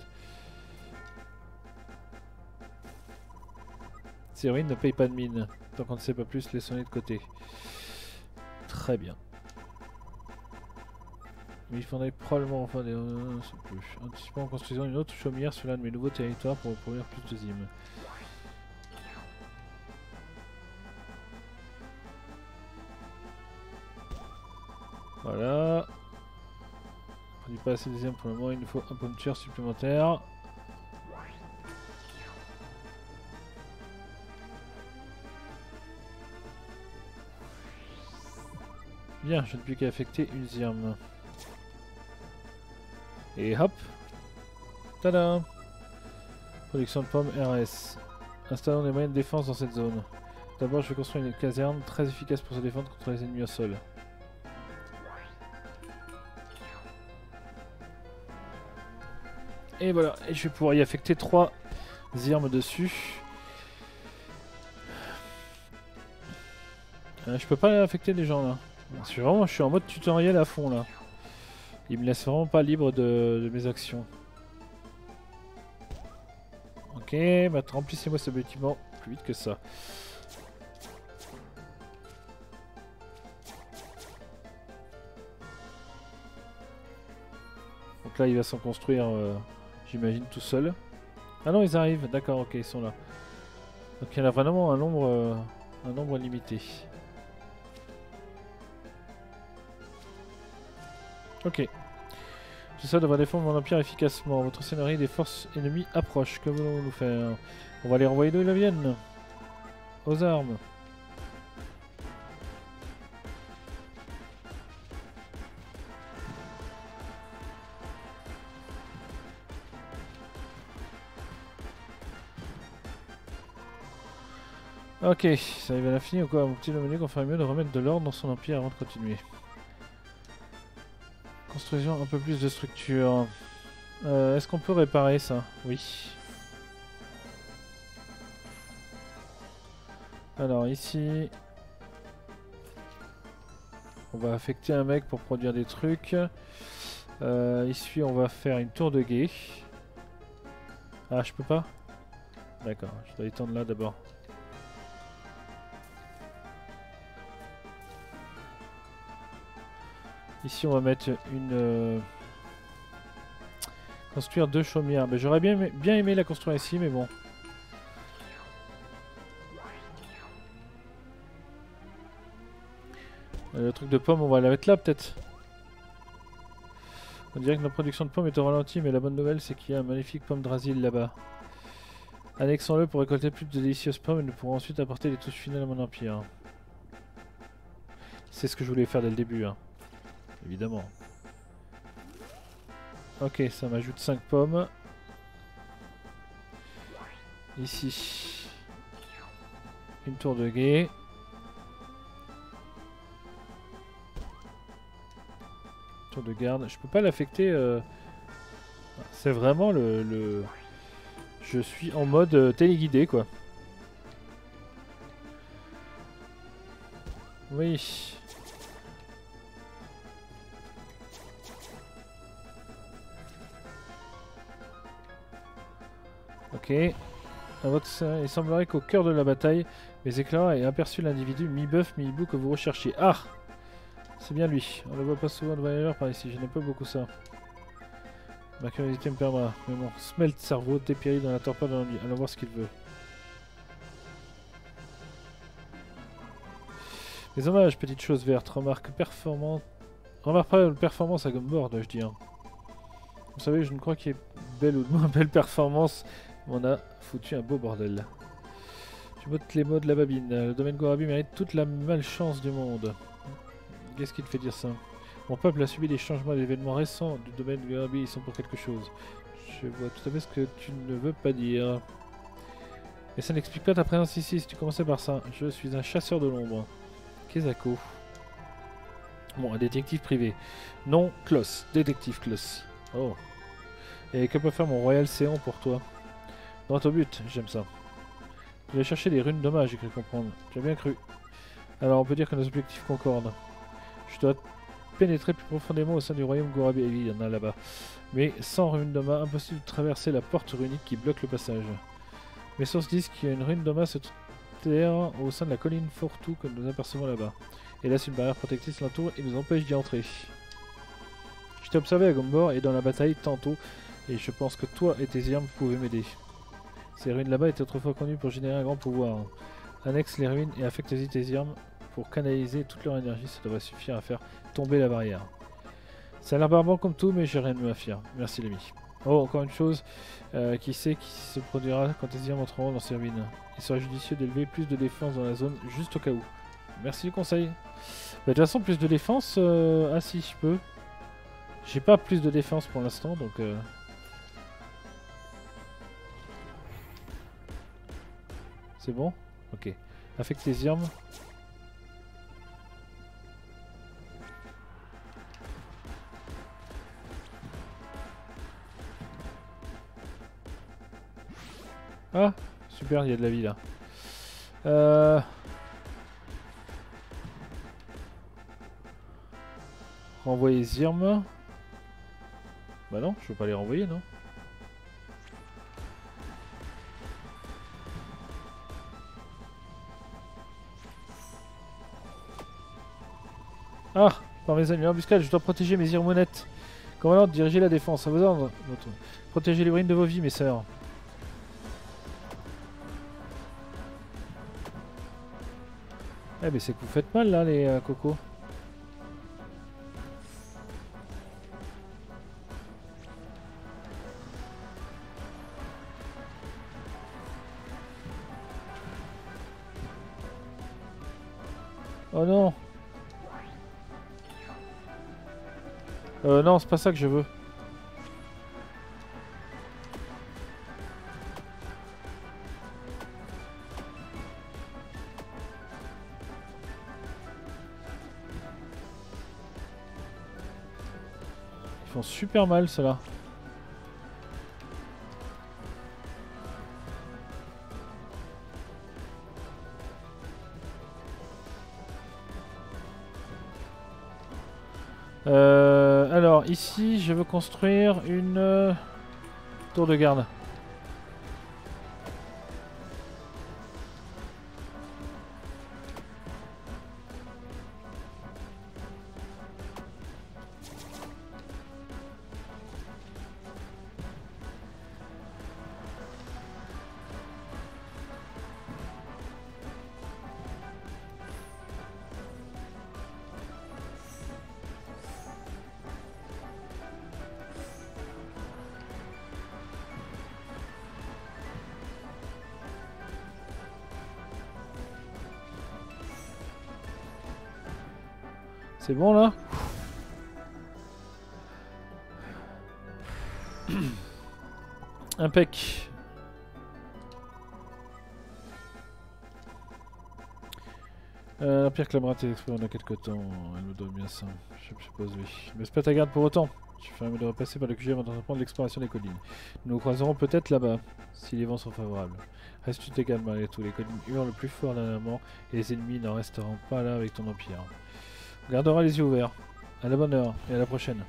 [SPEAKER 1] Ces ruines ne payent pas de mine. Tant qu'on ne sait pas plus, laissons-les de côté. Très bien. Mais il faudrait probablement enfin des... Anticipant en construisant une autre chaumière sur l'un de mes nouveaux territoires pour produire plus de zim. Voilà. On produit pas assez de zim pour le moment, il nous faut un pommetier supplémentaire. Bien, je n'ai plus qu'à affecter une zirme. Et hop. Tada. Production de pommes RS. Installons des moyens de défense dans cette zone. D'abord, je vais construire une caserne très efficace pour se défendre contre les ennemis au sol. Et voilà, et je vais pouvoir y affecter 3 zirmes dessus. Je peux pas affecter les gens là. Je suis en mode tutoriel à fond là. Il me laisse vraiment pas libre de mes actions. Ok, maintenant remplissez-moi ce bâtiment plus vite que ça. Donc là il va s'en construire, j'imagine, tout seul. Ah non, ils arrivent, d'accord, ok, ils sont là. Donc il y en a vraiment un nombre limité. Ok. Tout ça devrait défendre mon empire efficacement. Votre scénario des forces ennemies approche. Que voulons-nous faire? On va les renvoyer d'où ils viennent. Aux armes. Ok, ça arrive à l'infini ou quoi? Mon petit Dominique, on ferait mieux de remettre de l'ordre dans son empire avant de continuer. Construisons un peu plus de structure. Est-ce qu'on peut réparer ça? Oui. Alors ici, on va affecter un mec pour produire des trucs. Ici, on va faire une tour de guet. Ah, je peux pas? D'accord, je dois étendre là d'abord. Ici, on va mettre une... Construire 2 chaumières. Ben, j'aurais bien aimé la construire ici, mais bon. Le truc de pomme, on va la mettre là, peut-être. On dirait que notre production de pommes est au ralenti, mais la bonne nouvelle c'est qu'il y a un magnifique pomme d'Rasil là-bas. Annexons-le pour récolter plus de délicieuses pommes et nous pourrons ensuite apporter les touches finales à mon empire. C'est ce que je voulais faire dès le début, hein. Évidemment. Ok, ça m'ajoute 5 pommes. Ici. Une tour de guet. Tour de garde. Je peux pas l'affecter. C'est vraiment le... Je suis en mode téléguidé quoi. Oui. Ok. Il semblerait qu'au cœur de la bataille, mes éclaireurs aient aperçu l'individu mi-bœuf, mi-hibou que vous recherchez. Ah! C'est bien lui. On le voit pas souvent de voyageurs par ici. Je n'aime pas beaucoup ça. Ma curiosité me perdra. Mais bon, Smelt cerveau dépérit dans la torpeur de l'ennui. Allons voir ce qu'il veut. Les hommages, petite chose verte. Remarque pas la performance à Gombor, dois-je dire. Vous savez, je ne crois qu'il y ait belle ou de moins belle performance. On a foutu un beau bordel. Tu bottes les mots de la babine. Le domaine Gorabi mérite toute la malchance du monde. Qu'est-ce qui te fait dire ça? Mon peuple a subi des changements et des événements récents du domaine Gorabi. Ils sont pour quelque chose. Je vois tout à fait ce que tu ne veux pas dire. Et ça n'explique pas ta présence ici si tu commençais par ça. Je suis un chasseur de l'ombre. Kezako. Bon, un détective privé. Non, Kloss. Détective Kloss. Oh. Et que peut faire mon Royal Séant pour toi? Droit au but, j'aime ça. Je vais chercher des runes d'hommage, j'ai cru comprendre. Tu as bien cru. Alors on peut dire que nos objectifs concordent. Je dois pénétrer plus profondément au sein du royaume Gorabi. Il y en a là-bas. Mais sans rune d'hommage, impossible de traverser la porte runique qui bloque le passage. Mes sources disent qu'il y a une rune d'hommage se terre au sein de la colline Fortou que nous apercevons là-bas. Et là, une barrière protectrice l'entoure et nous empêche d'y entrer. Je t'ai observé à Gombor et dans la bataille tantôt, et je pense que toi et tes irmes pouvaient m'aider. Ces ruines là-bas étaient autrefois connues pour générer un grand pouvoir. Annexe les ruines et affecte-y tes irmes pour canaliser toute leur énergie, ça devrait suffire à faire tomber la barrière. Ça a l'air barbant comme tout, mais j'ai rien de mieux à faire. Merci l'ami. Oh, encore une chose, qui sait qui se produira quand tes irmes entreront dans ces ruines. Il serait judicieux d'élever plus de défense dans la zone, juste au cas où. Merci du conseil. Bah, de toute façon, plus de défense, ah si, je peux. J'ai pas plus de défense pour l'instant, donc... C'est bon? Ok. Affecte tes irmes. Ah! Super, il y a de la vie là. Renvoyer Zirm. Bah non, je peux pas les renvoyer, non? Ah! Par mes amis embuscades, je dois protéger mes Irmonettes. Commandant, dirigez la défense. À vos ordres. Protégez les ruines de vos vies, mes sœurs. Eh mais c'est que vous faites mal là, les cocos. Oh non! Non, c'est pas ça que je veux. Ils font super mal, ceux-là. Alors, ici, je veux construire une tour de garde. C'est bon là? Impec. L'Empire clamera tes exploits dans quelques temps. Elle me doit bien ça. Je suppose oui. Mais c'est pas ta garde pour autant. Je fais de repasser par le QG avant d'entreprendre l'exploration des collines. Nous nous croiserons peut-être là-bas, si les vents sont favorables. Reste-tu tes calme malgré tout. Les collines hurlent plus fort dernièrement et les ennemis n'en resteront pas là avec ton empire. On gardera les yeux ouverts. À la bonne heure et à la prochaine.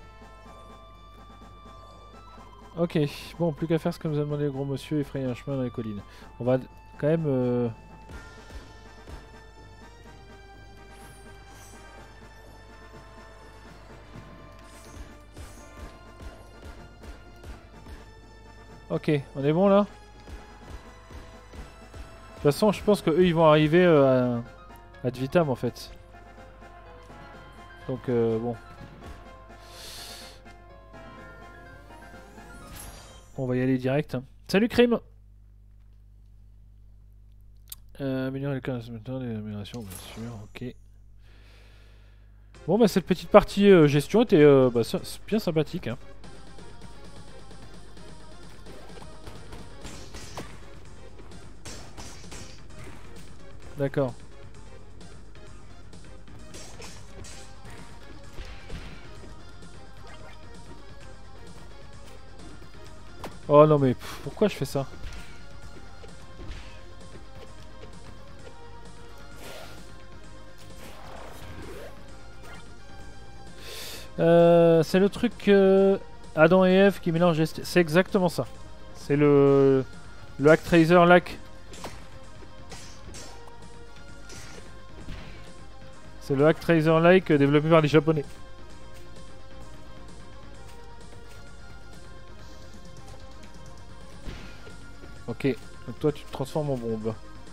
[SPEAKER 1] Ok, bon, plus qu'à faire ce que nous a demandé le gros monsieur et frayer un chemin dans les collines. On va quand même... Ok, on est bon là? De toute façon, je pense que eux ils vont arriver à ad vitam en fait. Donc bon. On va y aller direct. Salut Crime! Améliorer les cas d'amélioration, bien sûr, ok. Bon bah cette petite partie gestion était bien sympathique. Hein. D'accord. Oh non mais pourquoi je fais ça? C'est le truc Adam et Eve qui mélangent. C'est exactement ça. C'est le Actraiser Lac. C'est le Actraiser Like développé par les Japonais. Ok, donc toi tu te transformes en bombe.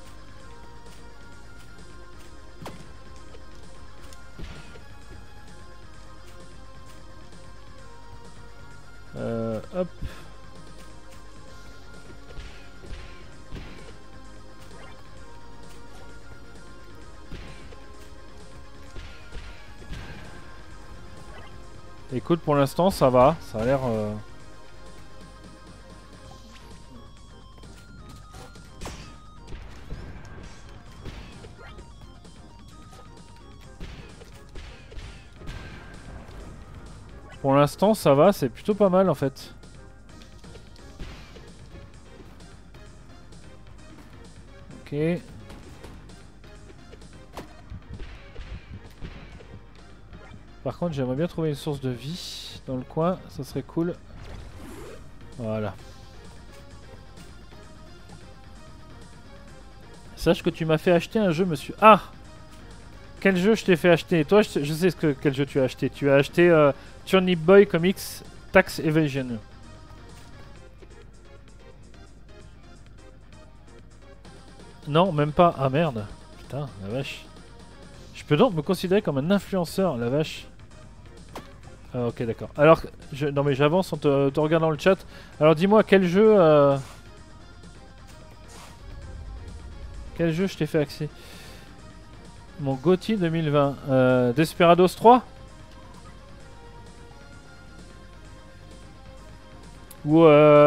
[SPEAKER 1] Hop. Écoute, pour l'instant ça va, ça a l'air... Pour l'instant ça va, c'est plutôt pas mal en fait. Ok. Par contre j'aimerais bien trouver une source de vie dans le coin, ça serait cool. Voilà. Sache que tu m'as fait acheter un jeu monsieur. Ah! Quel jeu je t'ai fait acheter? Toi je sais quel jeu tu as acheté. Tu as acheté Turnip Boy Comics Tax Evasion. Non, même pas. Ah merde. Putain, la vache. Je peux donc me considérer comme un influenceur, la vache. Ah, ok, d'accord. Alors, non mais j'avance en te regardant le chat. Alors dis-moi, quel jeu... Quel jeu je t'ai fait accès? Mon GOTY 2020. Desperados 3? Ou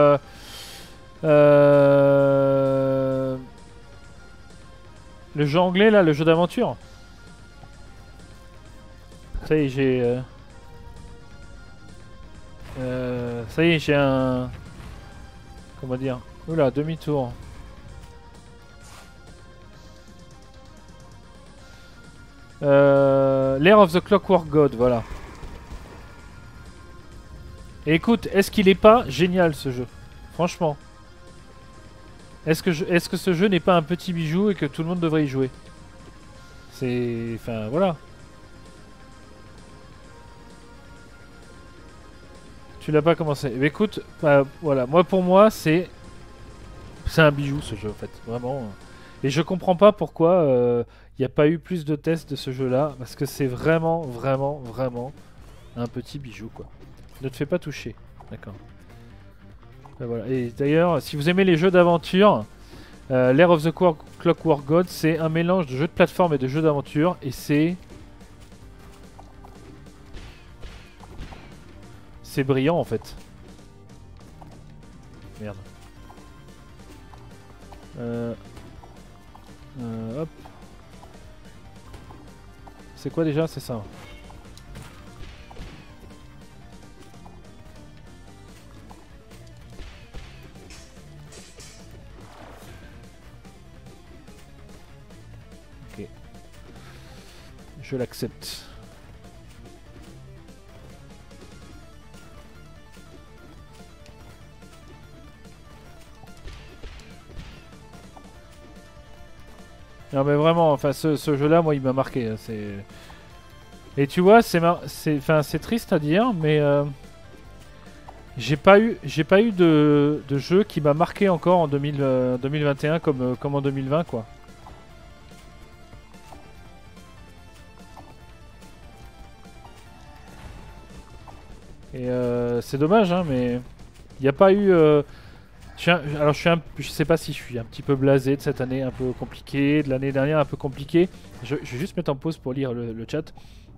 [SPEAKER 1] le jeu anglais là, le jeu d'aventure. Ça y est, j'ai... ça y est, j'ai un... Comment dire? Oula, demi-tour. Lair of the Clockwork God, voilà. Et écoute, est-ce qu'il est pas génial ce jeu? Franchement. Est-ce que ce jeu n'est pas un petit bijou et que tout le monde devrait y jouer? C'est... Enfin, voilà. Tu l'as pas commencé. Mais écoute, bah, voilà. Moi, pour moi, c'est un bijou ce jeu, en fait. Vraiment. Et je comprends pas pourquoi il n'y a pas eu plus de tests de ce jeu-là. Parce que c'est vraiment, vraiment, vraiment un petit bijou, quoi. Ne te fais pas toucher. D'accord. Voilà. Et d'ailleurs, si vous aimez les jeux d'aventure, Lair of the Clockwork God, c'est un mélange de jeux de plateforme et de jeux d'aventure. Et c'est c'est brillant en fait. Merde. Hop. C'est quoi déjà? C'est ça. Ok. Je l'accepte. Non mais vraiment, enfin ce jeu-là, moi, il m'a marqué. C'est... Et tu vois, c'est triste à dire, mais j'ai pas eu de jeu qui m'a marqué encore en 2021 comme en 2020, quoi. Et c'est dommage, hein, mais il n'y a pas eu. Alors je sais pas si je suis un petit peu blasé de cette année un peu compliquée, de l'année dernière un peu compliquée. Je vais juste mettre en pause pour lire le chat.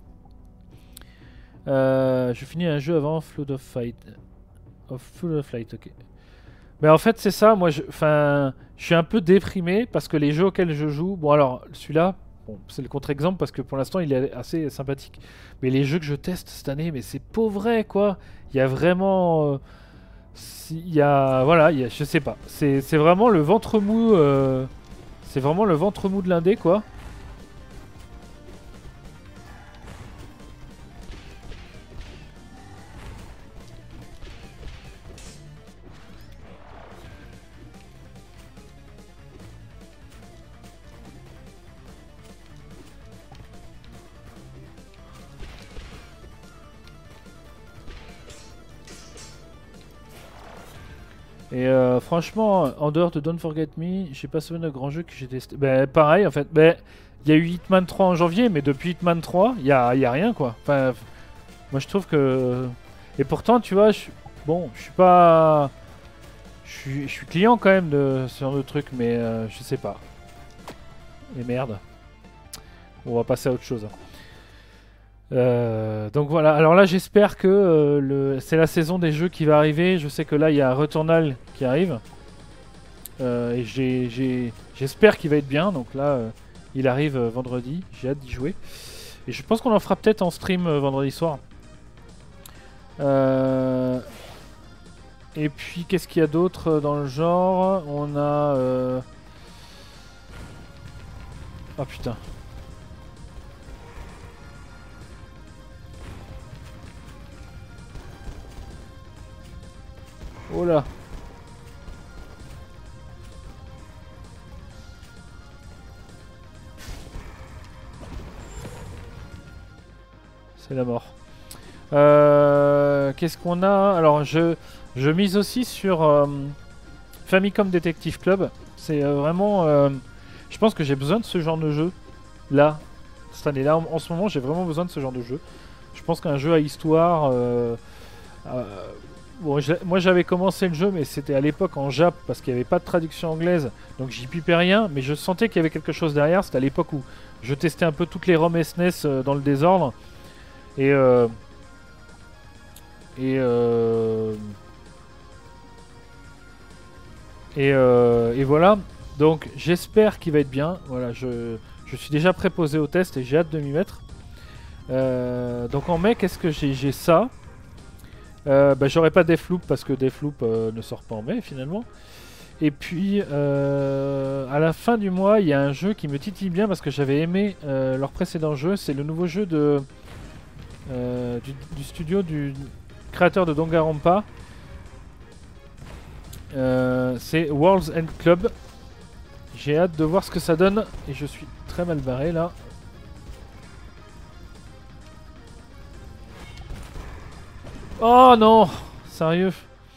[SPEAKER 1] Je finis un jeu avant Flood of Fight. Flood of Light, ok. Mais en fait c'est ça, moi je suis un peu déprimé parce que les jeux auxquels je joue, bon alors celui-là, bon, c'est le contre-exemple parce que pour l'instant il est assez sympathique. Mais les jeux que je teste cette année, mais c'est pas vrai quoi. Il y a vraiment... il y a... Voilà, je sais pas. C'est vraiment le ventre mou... c'est vraiment le ventre mou de l'indé quoi. Et franchement, en dehors de Don't Forget Me, j'ai pas souvenir de grands jeux que j'ai testé. Ben pareil en fait. Ben il y a eu Hitman 3 en janvier, mais depuis Hitman 3, il y a rien quoi. Enfin, moi je trouve que... Et pourtant, tu vois, bon, je suis pas... Je suis client quand même de ce genre de truc, mais je sais pas. Et merde. On va passer à autre chose. Donc voilà, alors là j'espère que c'est la saison des jeux qui va arriver. Je sais que là il y a Returnal qui arrive. Et j'espère qu'il va être bien. Donc là il arrive vendredi, j'ai hâte d'y jouer. Et je pense qu'on en fera peut-être en stream vendredi soir. Et puis qu'est-ce qu'il y a d'autre dans le genre? On a... Oh putain. Oh là. C'est la mort. Qu'est-ce qu'on a? Alors je mise aussi sur Famicom Detective Club. C'est vraiment... je pense que j'ai besoin de ce genre de jeu. Là, cette année-là, en ce moment, j'ai vraiment besoin de ce genre de jeu. Je pense qu'un jeu à histoire... bon, moi j'avais commencé le jeu, mais c'était à l'époque en Jap parce qu'il n'y avait pas de traduction anglaise, donc j'y pipais rien, mais je sentais qu'il y avait quelque chose derrière. C'était à l'époque où je testais un peu toutes les ROM SNES dans le désordre. Et voilà. Donc j'espère qu'il va être bien. Voilà, je suis déjà préposé au test et j'ai hâte de m'y mettre. Donc en mai, qu'est-ce que j'ai ça. Bah, j'aurai pas Deathloop parce que Deathloop ne sort pas en mai finalement. Et puis à la fin du mois, il y a un jeu qui me titille bien parce que j'avais aimé leur précédent jeu. C'est le nouveau jeu de du studio du créateur de Danganronpa. C'est World's End Club. J'ai hâte de voir ce que ça donne et je suis très mal barré là. Oh non, sérieux.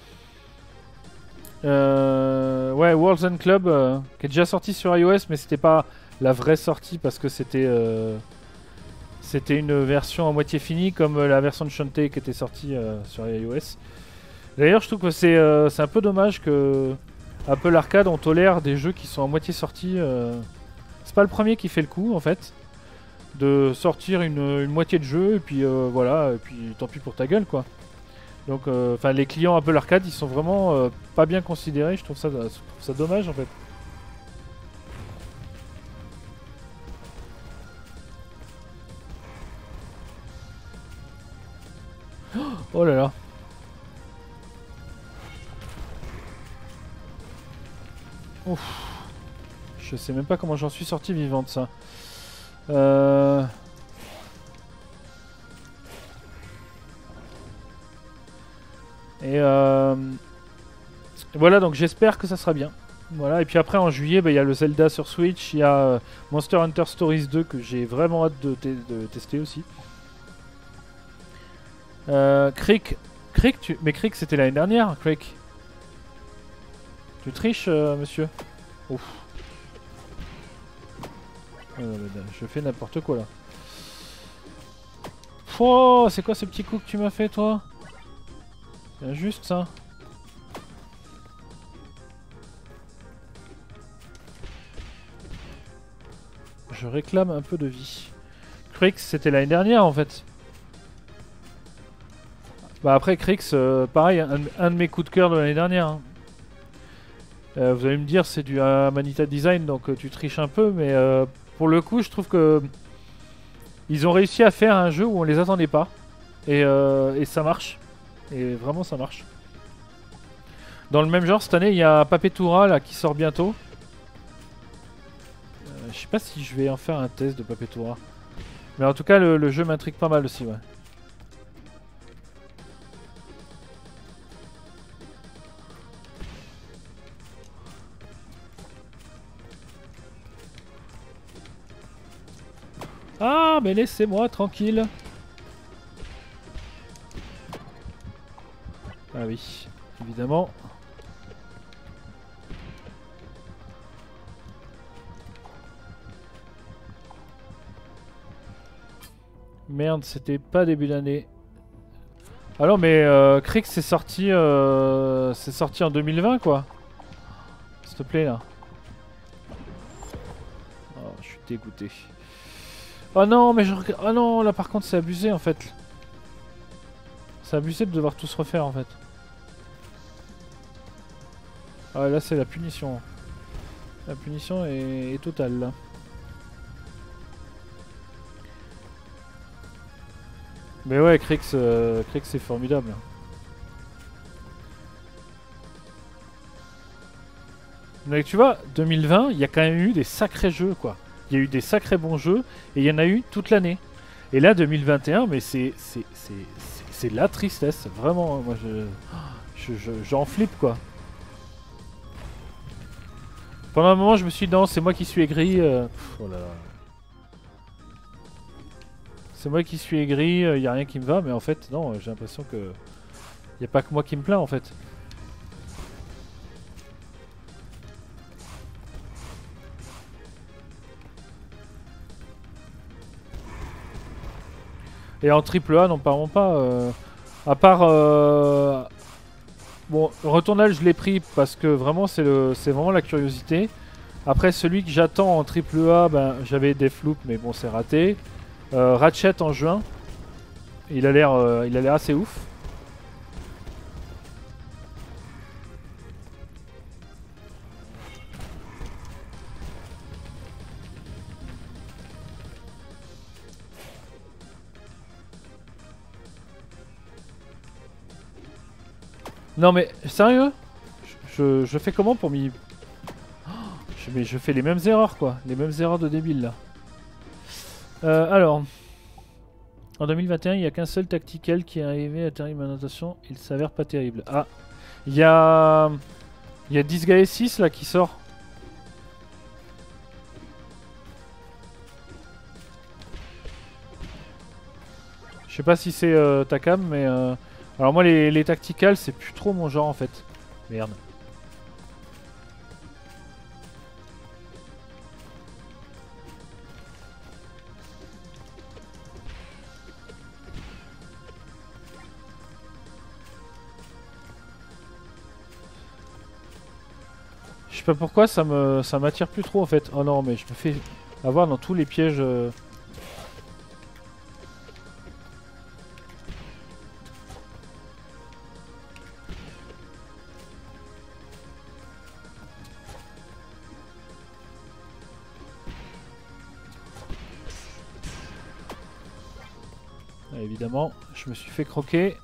[SPEAKER 1] Ouais, World's End Club qui est déjà sorti sur iOS, mais c'était pas la vraie sortie parce que c'était une version à moitié finie comme la version de Shantae qui était sortie sur iOS. D'ailleurs, je trouve que c'est un peu dommage que Apple Arcade on tolère des jeux qui sont à moitié sortis. C'est pas le premier qui fait le coup en fait de sortir une moitié de jeu et puis voilà, et puis tant pis pour ta gueule quoi. Donc, enfin, les clients Apple Arcade, ils sont vraiment pas bien considérés. Je trouve ça dommage en fait. Oh là là. Ouf. Je sais même pas comment j'en suis sorti vivant de ça. Et voilà, donc j'espère que ça sera bien. Voilà, et puis après en juillet, bah, y a le Zelda sur Switch, il y a Monster Hunter Stories 2 que j'ai vraiment hâte de tester aussi. Crick, mais Crick c'était l'année dernière, Crick. Tu triches, monsieur? Ouf. Je fais n'importe quoi là. Oh, c'est quoi ce petit coup que tu m'as fait, toi? C'est injuste ça. Je réclame un peu de vie. Crix, c'était l'année dernière en fait. Bah après Crix, pareil, un de mes coups de cœur de l'année dernière. Hein. Vous allez me dire c'est du Manita Design donc tu triches un peu, mais pour le coup je trouve que ils ont réussi à faire un jeu où on les attendait pas et ça marche. Et vraiment ça marche. Dans le même genre cette année il y a Papetura là qui sort bientôt. Je sais pas si je vais en faire un test de Papetura. Mais en tout cas le jeu m'intrigue pas mal aussi, ouais. Ah mais laissez-moi tranquille. Ah oui, évidemment. Merde, c'était pas début d'année. Ah non mais Crix c'est sorti en 2020 quoi. S'il te plaît là. Oh, je suis dégoûté. Oh non mais je regarde. Oh non là par contre c'est abusé en fait. C'est abusé de devoir tout se refaire en fait. Ah là c'est la punition. La punition est totale là. Mais ouais, Crix c'est formidable. Mais tu vois, 2020, il y a quand même eu des sacrés jeux quoi. Il y a eu des sacrés bons jeux et il y en a eu toute l'année. Et là 2021, mais c'est de la tristesse, vraiment. Moi j'en flippe quoi. Pendant un moment, je me suis dit non, c'est moi qui suis aigri. Oh là là. C'est moi qui suis aigri, y a rien qui me va, mais en fait, non, j'ai l'impression que y a pas que moi qui me plains en fait. Et en triple A, n'en parlons pas. À part. Bon, Returnal, je l'ai pris parce que vraiment, c'est vraiment la curiosité. Après, celui que j'attends en triple A, ben, j'avais Deathloop, mais bon, c'est raté. Ratchet en juin. Il a l'air assez ouf. Non mais, sérieux? Je fais comment pour m'y... Mais je fais les mêmes erreurs quoi. Les mêmes erreurs de débile là. Alors... En 2021, il n'y a qu'un seul tactical qui est arrivé à terrible annotation. Il s'avère pas terrible. Ah, il y a Disgaea 6 là qui sort. Je sais pas si c'est ta cam, mais alors moi les tacticals c'est plus trop mon genre en fait. Merde. Je sais pas pourquoi ça m'attire plus trop en fait. Oh non mais je me fais avoir dans tous les pièges. Évidemment, je me suis fait croquer.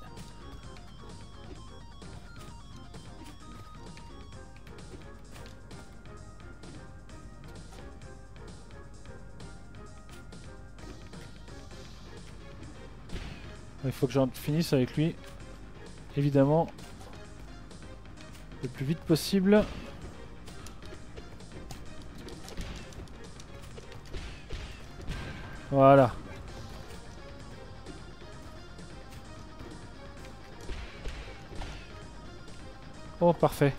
[SPEAKER 1] Il faut que j'en finisse avec lui. Évidemment. Le plus vite possible. Voilà. Oh, parfait.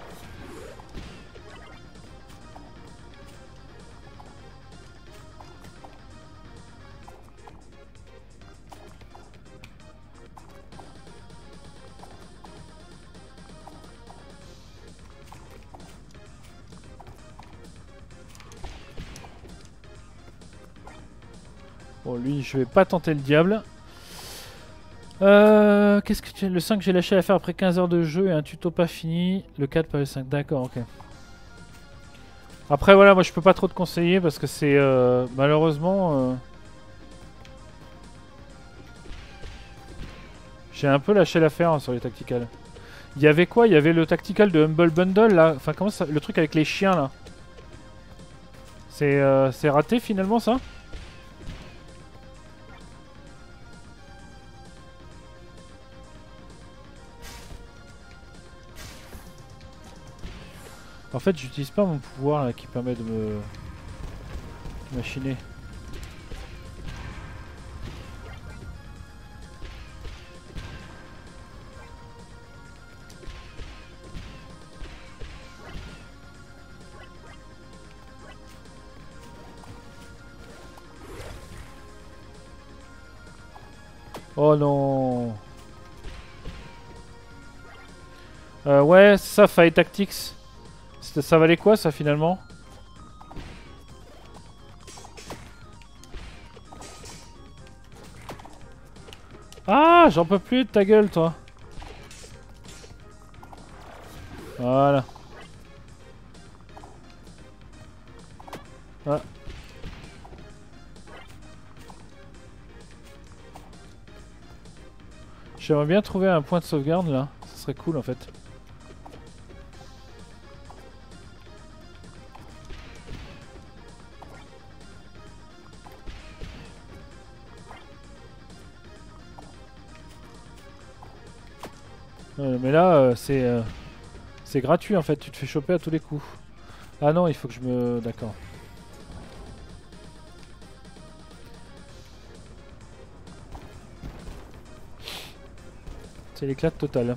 [SPEAKER 1] Bon, lui, je vais pas tenter le diable. Qu'est-ce que tu... Le 5, j'ai lâché à faire après 15 heures de jeu et un tuto pas fini. Le 4 pas le 5. D'accord, ok. Après, voilà, moi je peux pas trop te conseiller parce que c'est malheureusement. J'ai un peu lâché l'affaire hein, sur les tacticals. Il y avait quoi? Il y avait le tactical de Humble Bundle là. Enfin, comment ça... Le truc avec les chiens là. C'est raté finalement ça? En fait, j'utilise pas mon pouvoir là, qui permet de me machiner. Oh non. Ouais, c'est ça, Fight Tactics. Ça valait quoi ça finalement? Ah, j'en peux plus de ta gueule toi. Voilà. Ah. J'aimerais bien trouver un point de sauvegarde là. Ce serait cool en fait. Mais là, c'est gratuit en fait. Tu te fais choper à tous les coups. Ah non, il faut que je me... D'accord. C'est l'éclat total.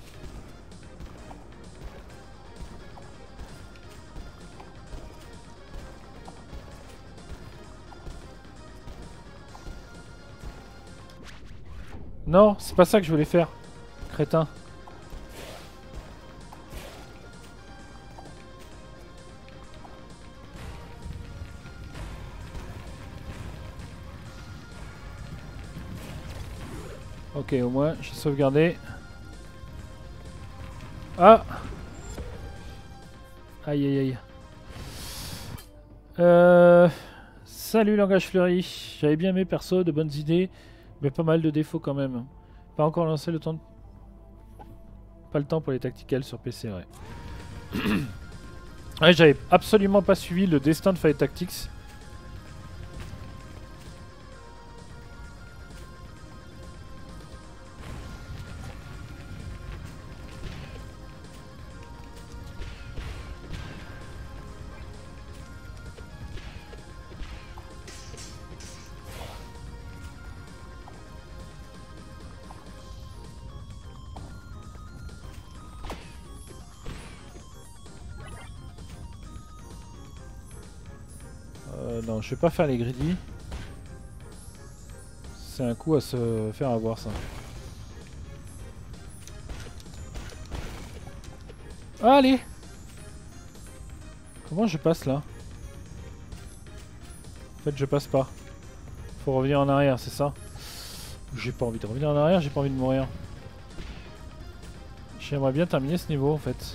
[SPEAKER 1] Non, c'est pas ça que je voulais faire. Crétin. Ok, au moins, j'ai sauvegardé. Ah! Aïe aïe aïe. Salut Langage Fleuri. J'avais bien aimé perso, de bonnes idées, mais pas mal de défauts quand même. Pas encore lancé le temps de... Pas le temps pour les tacticals sur PC, ouais. Ouais, j'avais absolument pas suivi le destin de Fight Tactics. Non, je vais pas faire les greedy. C'est un coup à se faire avoir ça. Allez! Comment je passe là? En fait, je passe pas. Faut revenir en arrière, c'est ça? J'ai pas envie de revenir en arrière, j'ai pas envie de mourir. J'aimerais bien terminer ce niveau en fait.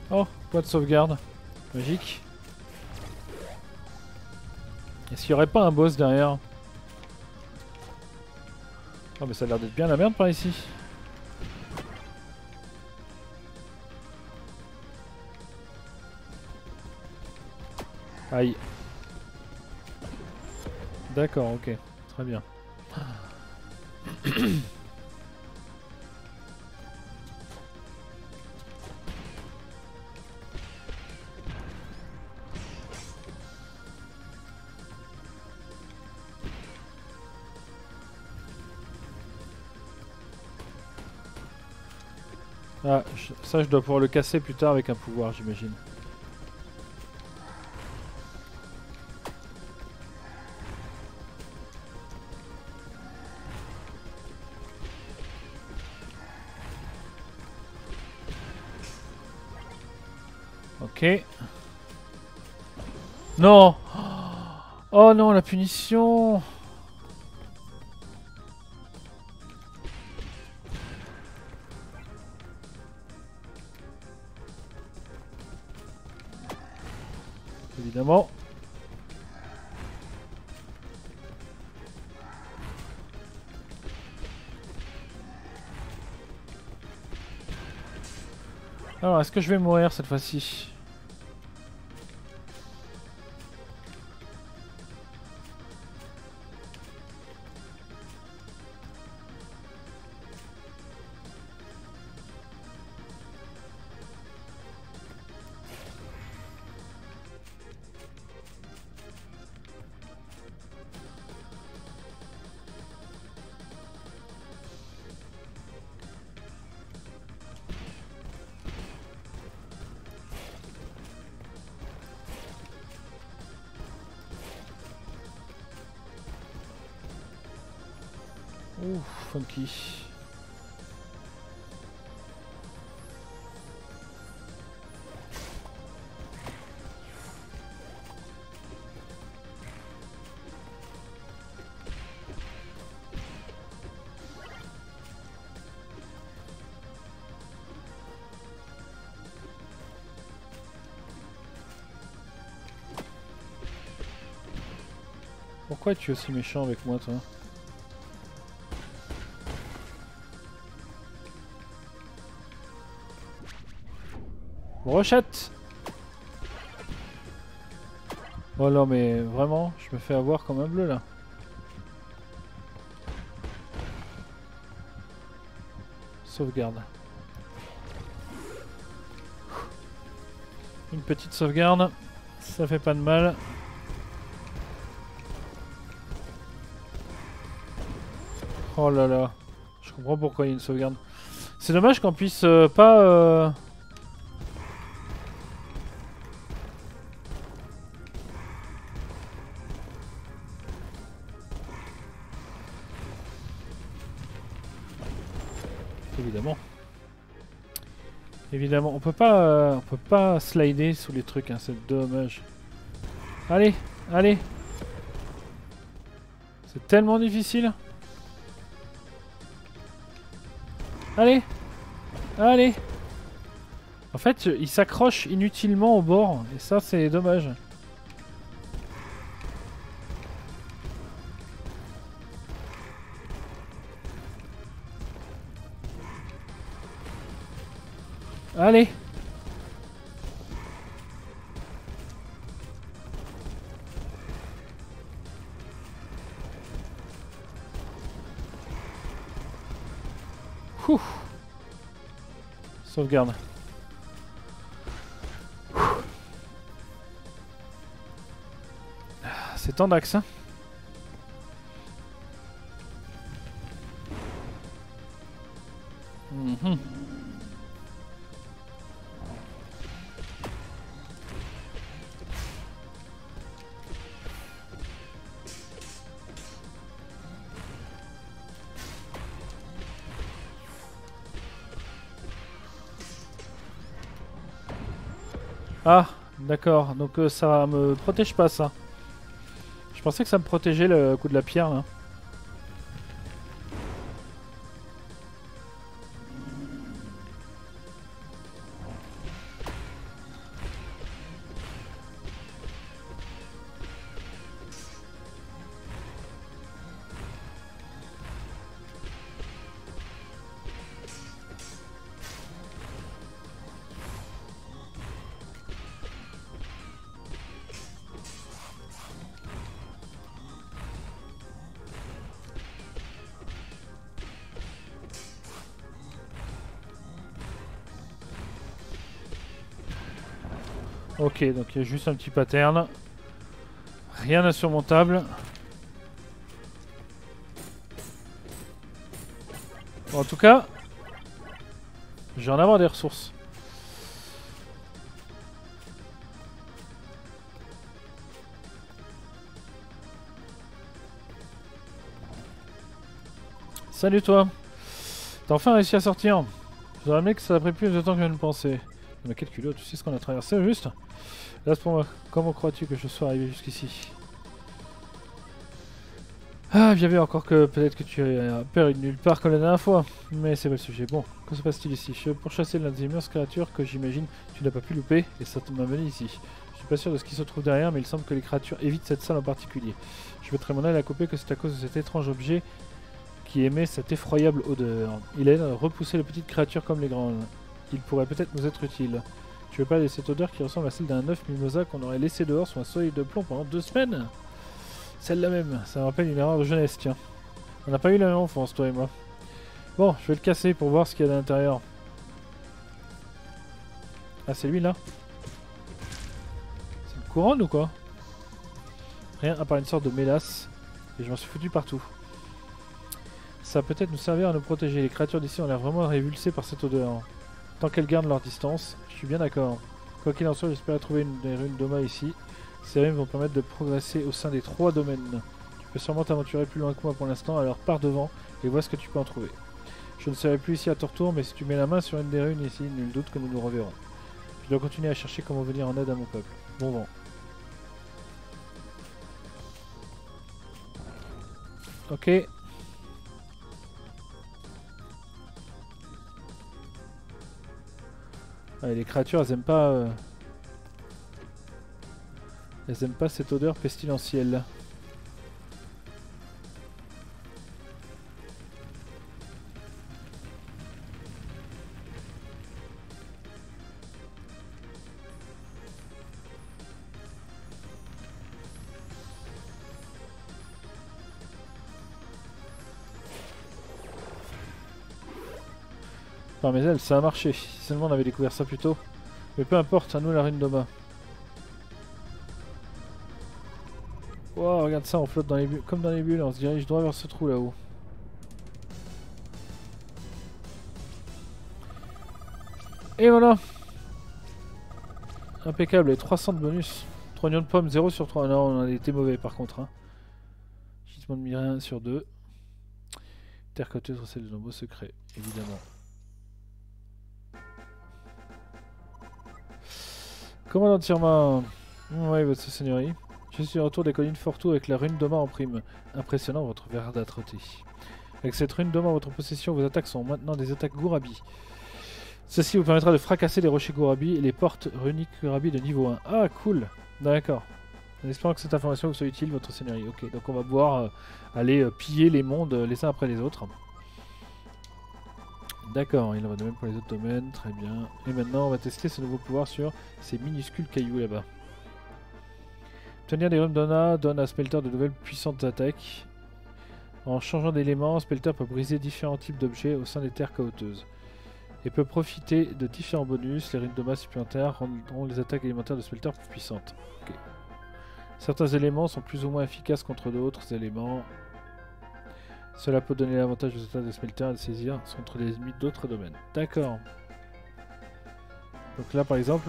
[SPEAKER 1] Oh, point de sauvegarde. Magique. Est-ce qu'il n'y aurait pas un boss derrière? Oh mais ça a l'air d'être bien la merde par ici. Aïe. D'accord, ok. Très bien. Ah, ça je dois pouvoir le casser plus tard avec un pouvoir, j'imagine. Ok. Non! Oh non, la punition! Évidemment. Alors, est-ce que je vais mourir cette fois-ci? Ouh, funky. Pourquoi tu es aussi méchant avec moi, toi? Brochette! Oh non mais vraiment, je me fais avoir comme un bleu là. Sauvegarde. Une petite sauvegarde, ça fait pas de mal. Oh là là, je comprends pourquoi il y a une sauvegarde. C'est dommage qu'on puisse pas... Évidemment. Évidemment, on peut pas slider sous les trucs, hein, c'est dommage. Allez, allez. C'est tellement difficile. Allez, allez. En fait, il s'accroche inutilement au bord, et ça c'est dommage. Allez. Ouh. Sauvegarde. C'est tendax, hein. Mhm. Ah, d'accord. Donc ça me protège pas ça. Je pensais que ça me protégeait le coup de la pierre là. Ok, donc il y a juste un petit pattern. Rien d'insurmontable. Bon, en tout cas, je vais en avoir des ressources. Salut toi. T'as enfin réussi à sortir. Je vous rappelle que ça a pris plus de temps que je ne pensais. Mais quel culot, tu sais ce qu'on a traversé au juste? Là, pour moi, comment crois-tu que je sois arrivé jusqu'ici? Ah, bien vu, encore que peut-être que tu as apparu de nulle part comme la dernière fois. Mais c'est pas le sujet. Bon, que se passe-t-il ici? Je veux pourchasser l'un des immenses créatures que j'imagine tu n'as pas pu louper, et ça m'a mené ici. Je suis pas sûr de ce qui se trouve derrière, mais il semble que les créatures évitent cette salle en particulier. Je mettrai mon œil à couper que c'est à cause de cet étrange objet qui émet cette effroyable odeur. Il aide à repousser les petites créatures comme les grandes. Il pourrait peut-être nous être utile. Tu veux parler de cette odeur qui ressemble à celle d'un œuf mimosa qu'on aurait laissé dehors sur un soleil de plomb pendant 2 semaines? Celle-là même, ça me rappelle une erreur de jeunesse, tiens. On n'a pas eu la même enfance, toi et moi. Bon, je vais le casser pour voir ce qu'il y a à l'intérieur. Ah, c'est lui là? C'est une couronne ou quoi? Rien à part une sorte de mélasse. Et je m'en suis foutu partout. Ça va peut-être nous servir à nous protéger. Les créatures d'ici ont l'air vraiment révulsées par cette odeur. Tant qu'elles gardent leur distance, je suis bien d'accord. Quoi qu'il en soit, j'espère trouver des runes Doma ici. Ces runes vont permettre de progresser au sein des 3 domaines. Tu peux sûrement t'aventurer plus loin que moi pour l'instant, alors pars devant et vois ce que tu peux en trouver. Je ne serai plus ici à ton retour, mais si tu mets la main sur une des runes ici, nul doute que nous nous reverrons. Je dois continuer à chercher comment venir en aide à mon peuple. Bon vent. Ok. Allez, les créatures, elles aiment pas... Elles aiment pas cette odeur pestilentielle. Par mes ailes, ça a marché. Si seulement on avait découvert ça plus tôt. Mais peu importe, à nous la rune Doma. Wow, regarde ça, on flotte dans les bulles, comme dans les bulles, on se dirige droit vers ce trou là-haut. Et voilà. Impeccable, et 300 de bonus. 3 oignons de pommes, 0 sur 3. Non, on a été mauvais par contre. Hein. Gisement de mirin 1 sur 2. Terre côteuse recèle de nombreux secrets, évidemment. Commandant de Tirma. Oui, votre seigneurie. Je suis au retour des collines Fortou avec la rune Doma en prime. Impressionnant votre verdâtreté. Avec cette rune Doma en votre possession, vos attaques sont maintenant des attaques Gourabi. Ceci vous permettra de fracasser les rochers Gourabi et les portes runiques Gourabi de niveau 1. Ah, cool. D'accord. En espérant que cette information vous soit utile, votre seigneurie. Ok, donc on va pouvoir aller piller les mondes les uns après les autres. D'accord, il en va de même pour les autres domaines, très bien. Et maintenant, on va tester ce nouveau pouvoir sur ces minuscules cailloux là-bas. Obtenir des runes Donna donne à Spelter de nouvelles puissantes attaques. En changeant d'élément, Spelter peut briser différents types d'objets au sein des terres caoteuses. Et peut profiter de différents bonus. Les runes Doma supplémentaires rendront les attaques élémentaires de Spelter plus puissantes. Okay. Certains éléments sont plus ou moins efficaces contre d'autres éléments. Cela peut donner l'avantage aux attaques de Spelter de saisir contre les ennemis d'autres domaines. D'accord. Donc là par exemple...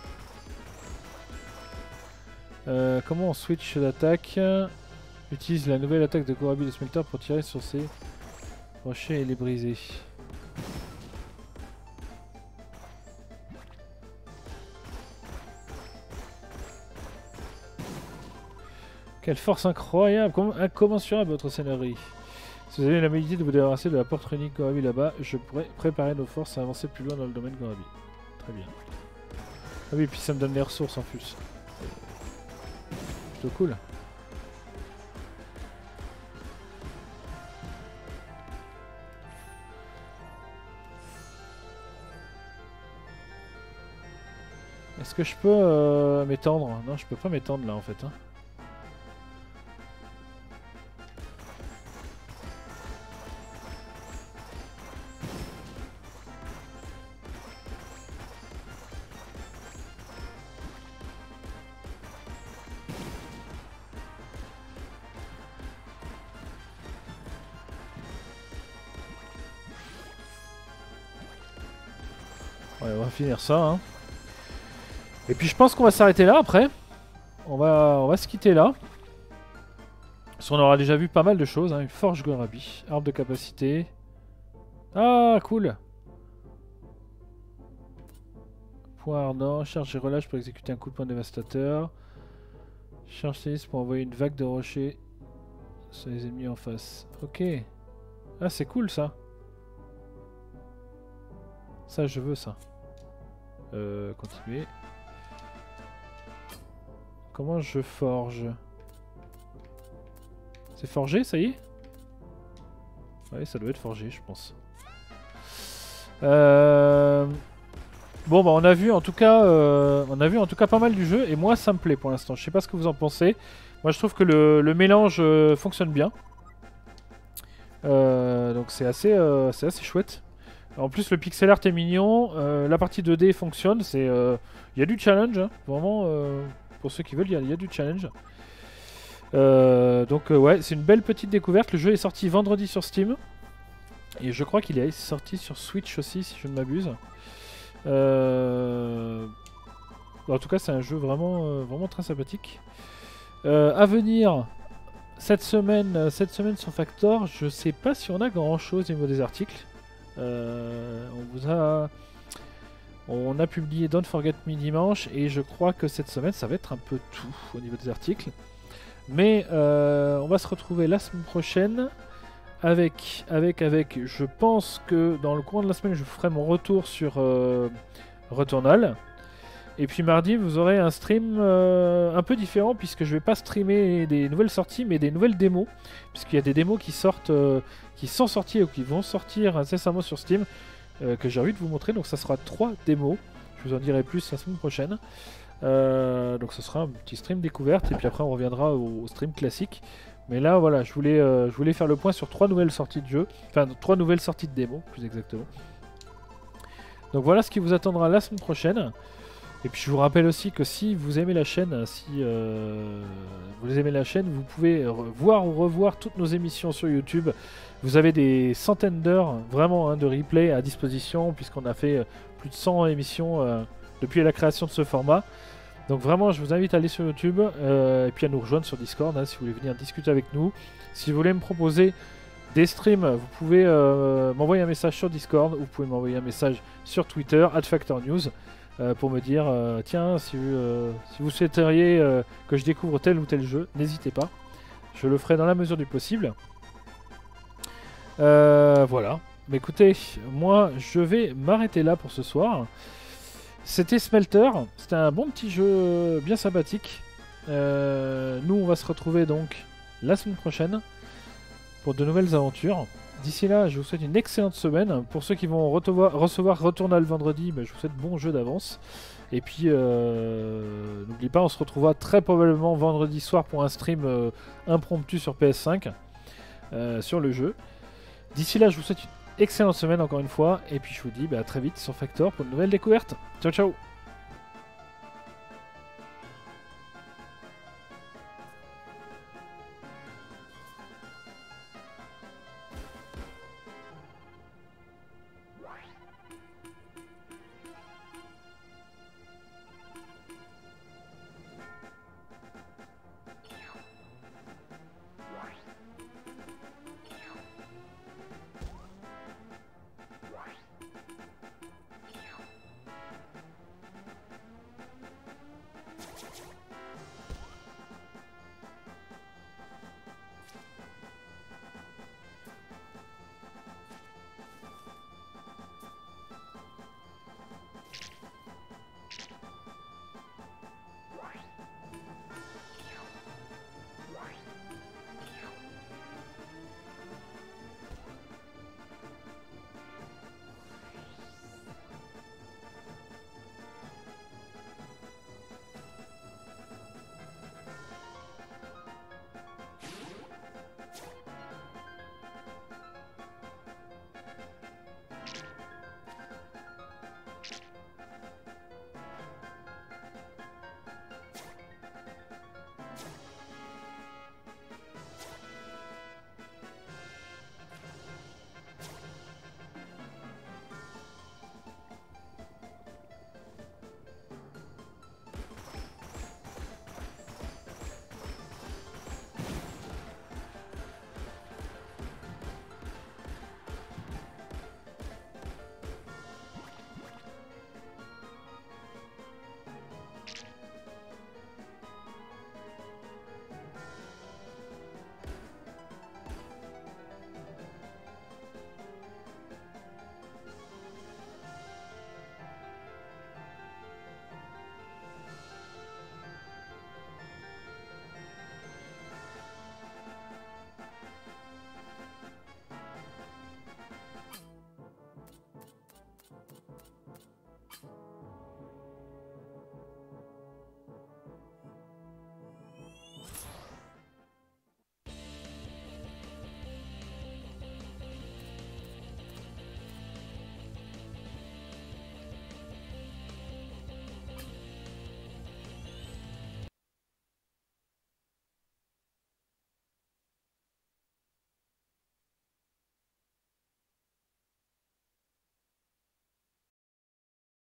[SPEAKER 1] comment on switch d'attaque? Utilise la nouvelle attaque de Gourabi de Smelter pour tirer sur ces rochers et les briser. Quelle force incroyable, incommensurable votre seigneurie. Si vous avez l'habilité de vous débarrasser de la porte runique Gourabi là-bas, je pourrais préparer nos forces à avancer plus loin dans le domaine Gourabi. Très bien. Ah oui, puis ça me donne les ressources en plus. Plutôt cool. Est-ce que je peux m'étendre? Non, je peux pas m'étendre là en fait. Hein. Ouais, on va finir ça. Hein. Et puis je pense qu'on va s'arrêter là après. On va se quitter là. Parce qu'on aura déjà vu pas mal de choses. Hein. Une forge Gorabi, arbre de capacité. Ah, cool. Point ardent, charge et relâche pour exécuter un coup de poing dévastateur. Charge séisme pour envoyer une vague de rochers sur les ennemis en face. Ok. Ah, c'est cool ça. Ça, je veux ça. Continuer. Comment je forge? C'est forgé, ça y est? Ouais, ça doit être forgé, je pense. Bon, bah on a vu en tout cas, pas mal du jeu et moi ça me plaît pour l'instant. Je sais pas ce que vous en pensez. Moi, je trouve que le mélange fonctionne bien. Donc c'est assez chouette. En plus, le pixel art est mignon. La partie 2D fonctionne. Il y a du challenge, hein, vraiment. Pour ceux qui veulent, il y a du challenge. Donc ouais, c'est une belle petite découverte. Le jeu est sorti vendredi sur Steam. Et je crois qu'il est sorti sur Switch aussi, si je ne m'abuse. En tout cas, c'est un jeu vraiment très sympathique. À venir, cette semaine sur Factor, je sais pas si on a grand chose au niveau des articles. On a publié Don't Forget Me dimanche et je crois que cette semaine ça va être un peu tout au niveau des articles. Mais on va se retrouver la semaine prochaine avec, je pense que dans le courant de la semaine je ferai mon retour sur Returnal. Et puis mardi vous aurez un stream un peu différent puisque je vais pas streamer des nouvelles sorties mais des nouvelles démos. Puisqu'il y a des démos qui sortent, qui sont sorties ou qui vont sortir incessamment sur Steam. Que j'ai envie de vous montrer, donc ça sera 3 démos, je vous en dirai plus la semaine prochaine. Donc ce sera un petit stream découverte, et puis après on reviendra au stream classique. Mais là voilà, je voulais faire le point sur 3 nouvelles sorties de jeu, enfin 3 nouvelles sorties de démos, plus exactement. Donc voilà ce qui vous attendra la semaine prochaine. Et puis je vous rappelle aussi que si vous aimez la chaîne, vous pouvez voir ou revoir toutes nos émissions sur YouTube. Vous avez des centaines d'heures vraiment hein, de replay à disposition puisqu'on a fait plus de 100 émissions depuis la création de ce format. Donc vraiment, je vous invite à aller sur YouTube et puis à nous rejoindre sur Discord hein, si vous voulez venir discuter avec nous. Si vous voulez me proposer des streams, vous pouvez m'envoyer un message sur Discord ou vous pouvez m'envoyer un message sur Twitter @FactorNews. Pour me dire tiens si vous souhaiteriez que je découvre tel ou tel jeu, n'hésitez pas, je le ferai dans la mesure du possible. Voilà, mais écoutez, moi je vais m'arrêter là pour ce soir. C'était Smelter, c'était un bon petit jeu bien sympathique. Nous on va se retrouver donc la semaine prochaine pour de nouvelles aventures. D'ici là, je vous souhaite une excellente semaine. Pour ceux qui vont recevoir Returnal vendredi, je vous souhaite bon jeu d'avance. Et puis, n'oubliez pas, on se retrouvera très probablement vendredi soir pour un stream impromptu sur PS5 sur le jeu. D'ici là, je vous souhaite une excellente semaine encore une fois. Et puis, je vous dis à très vite sur Factor pour de nouvelles découvertes. Ciao, ciao!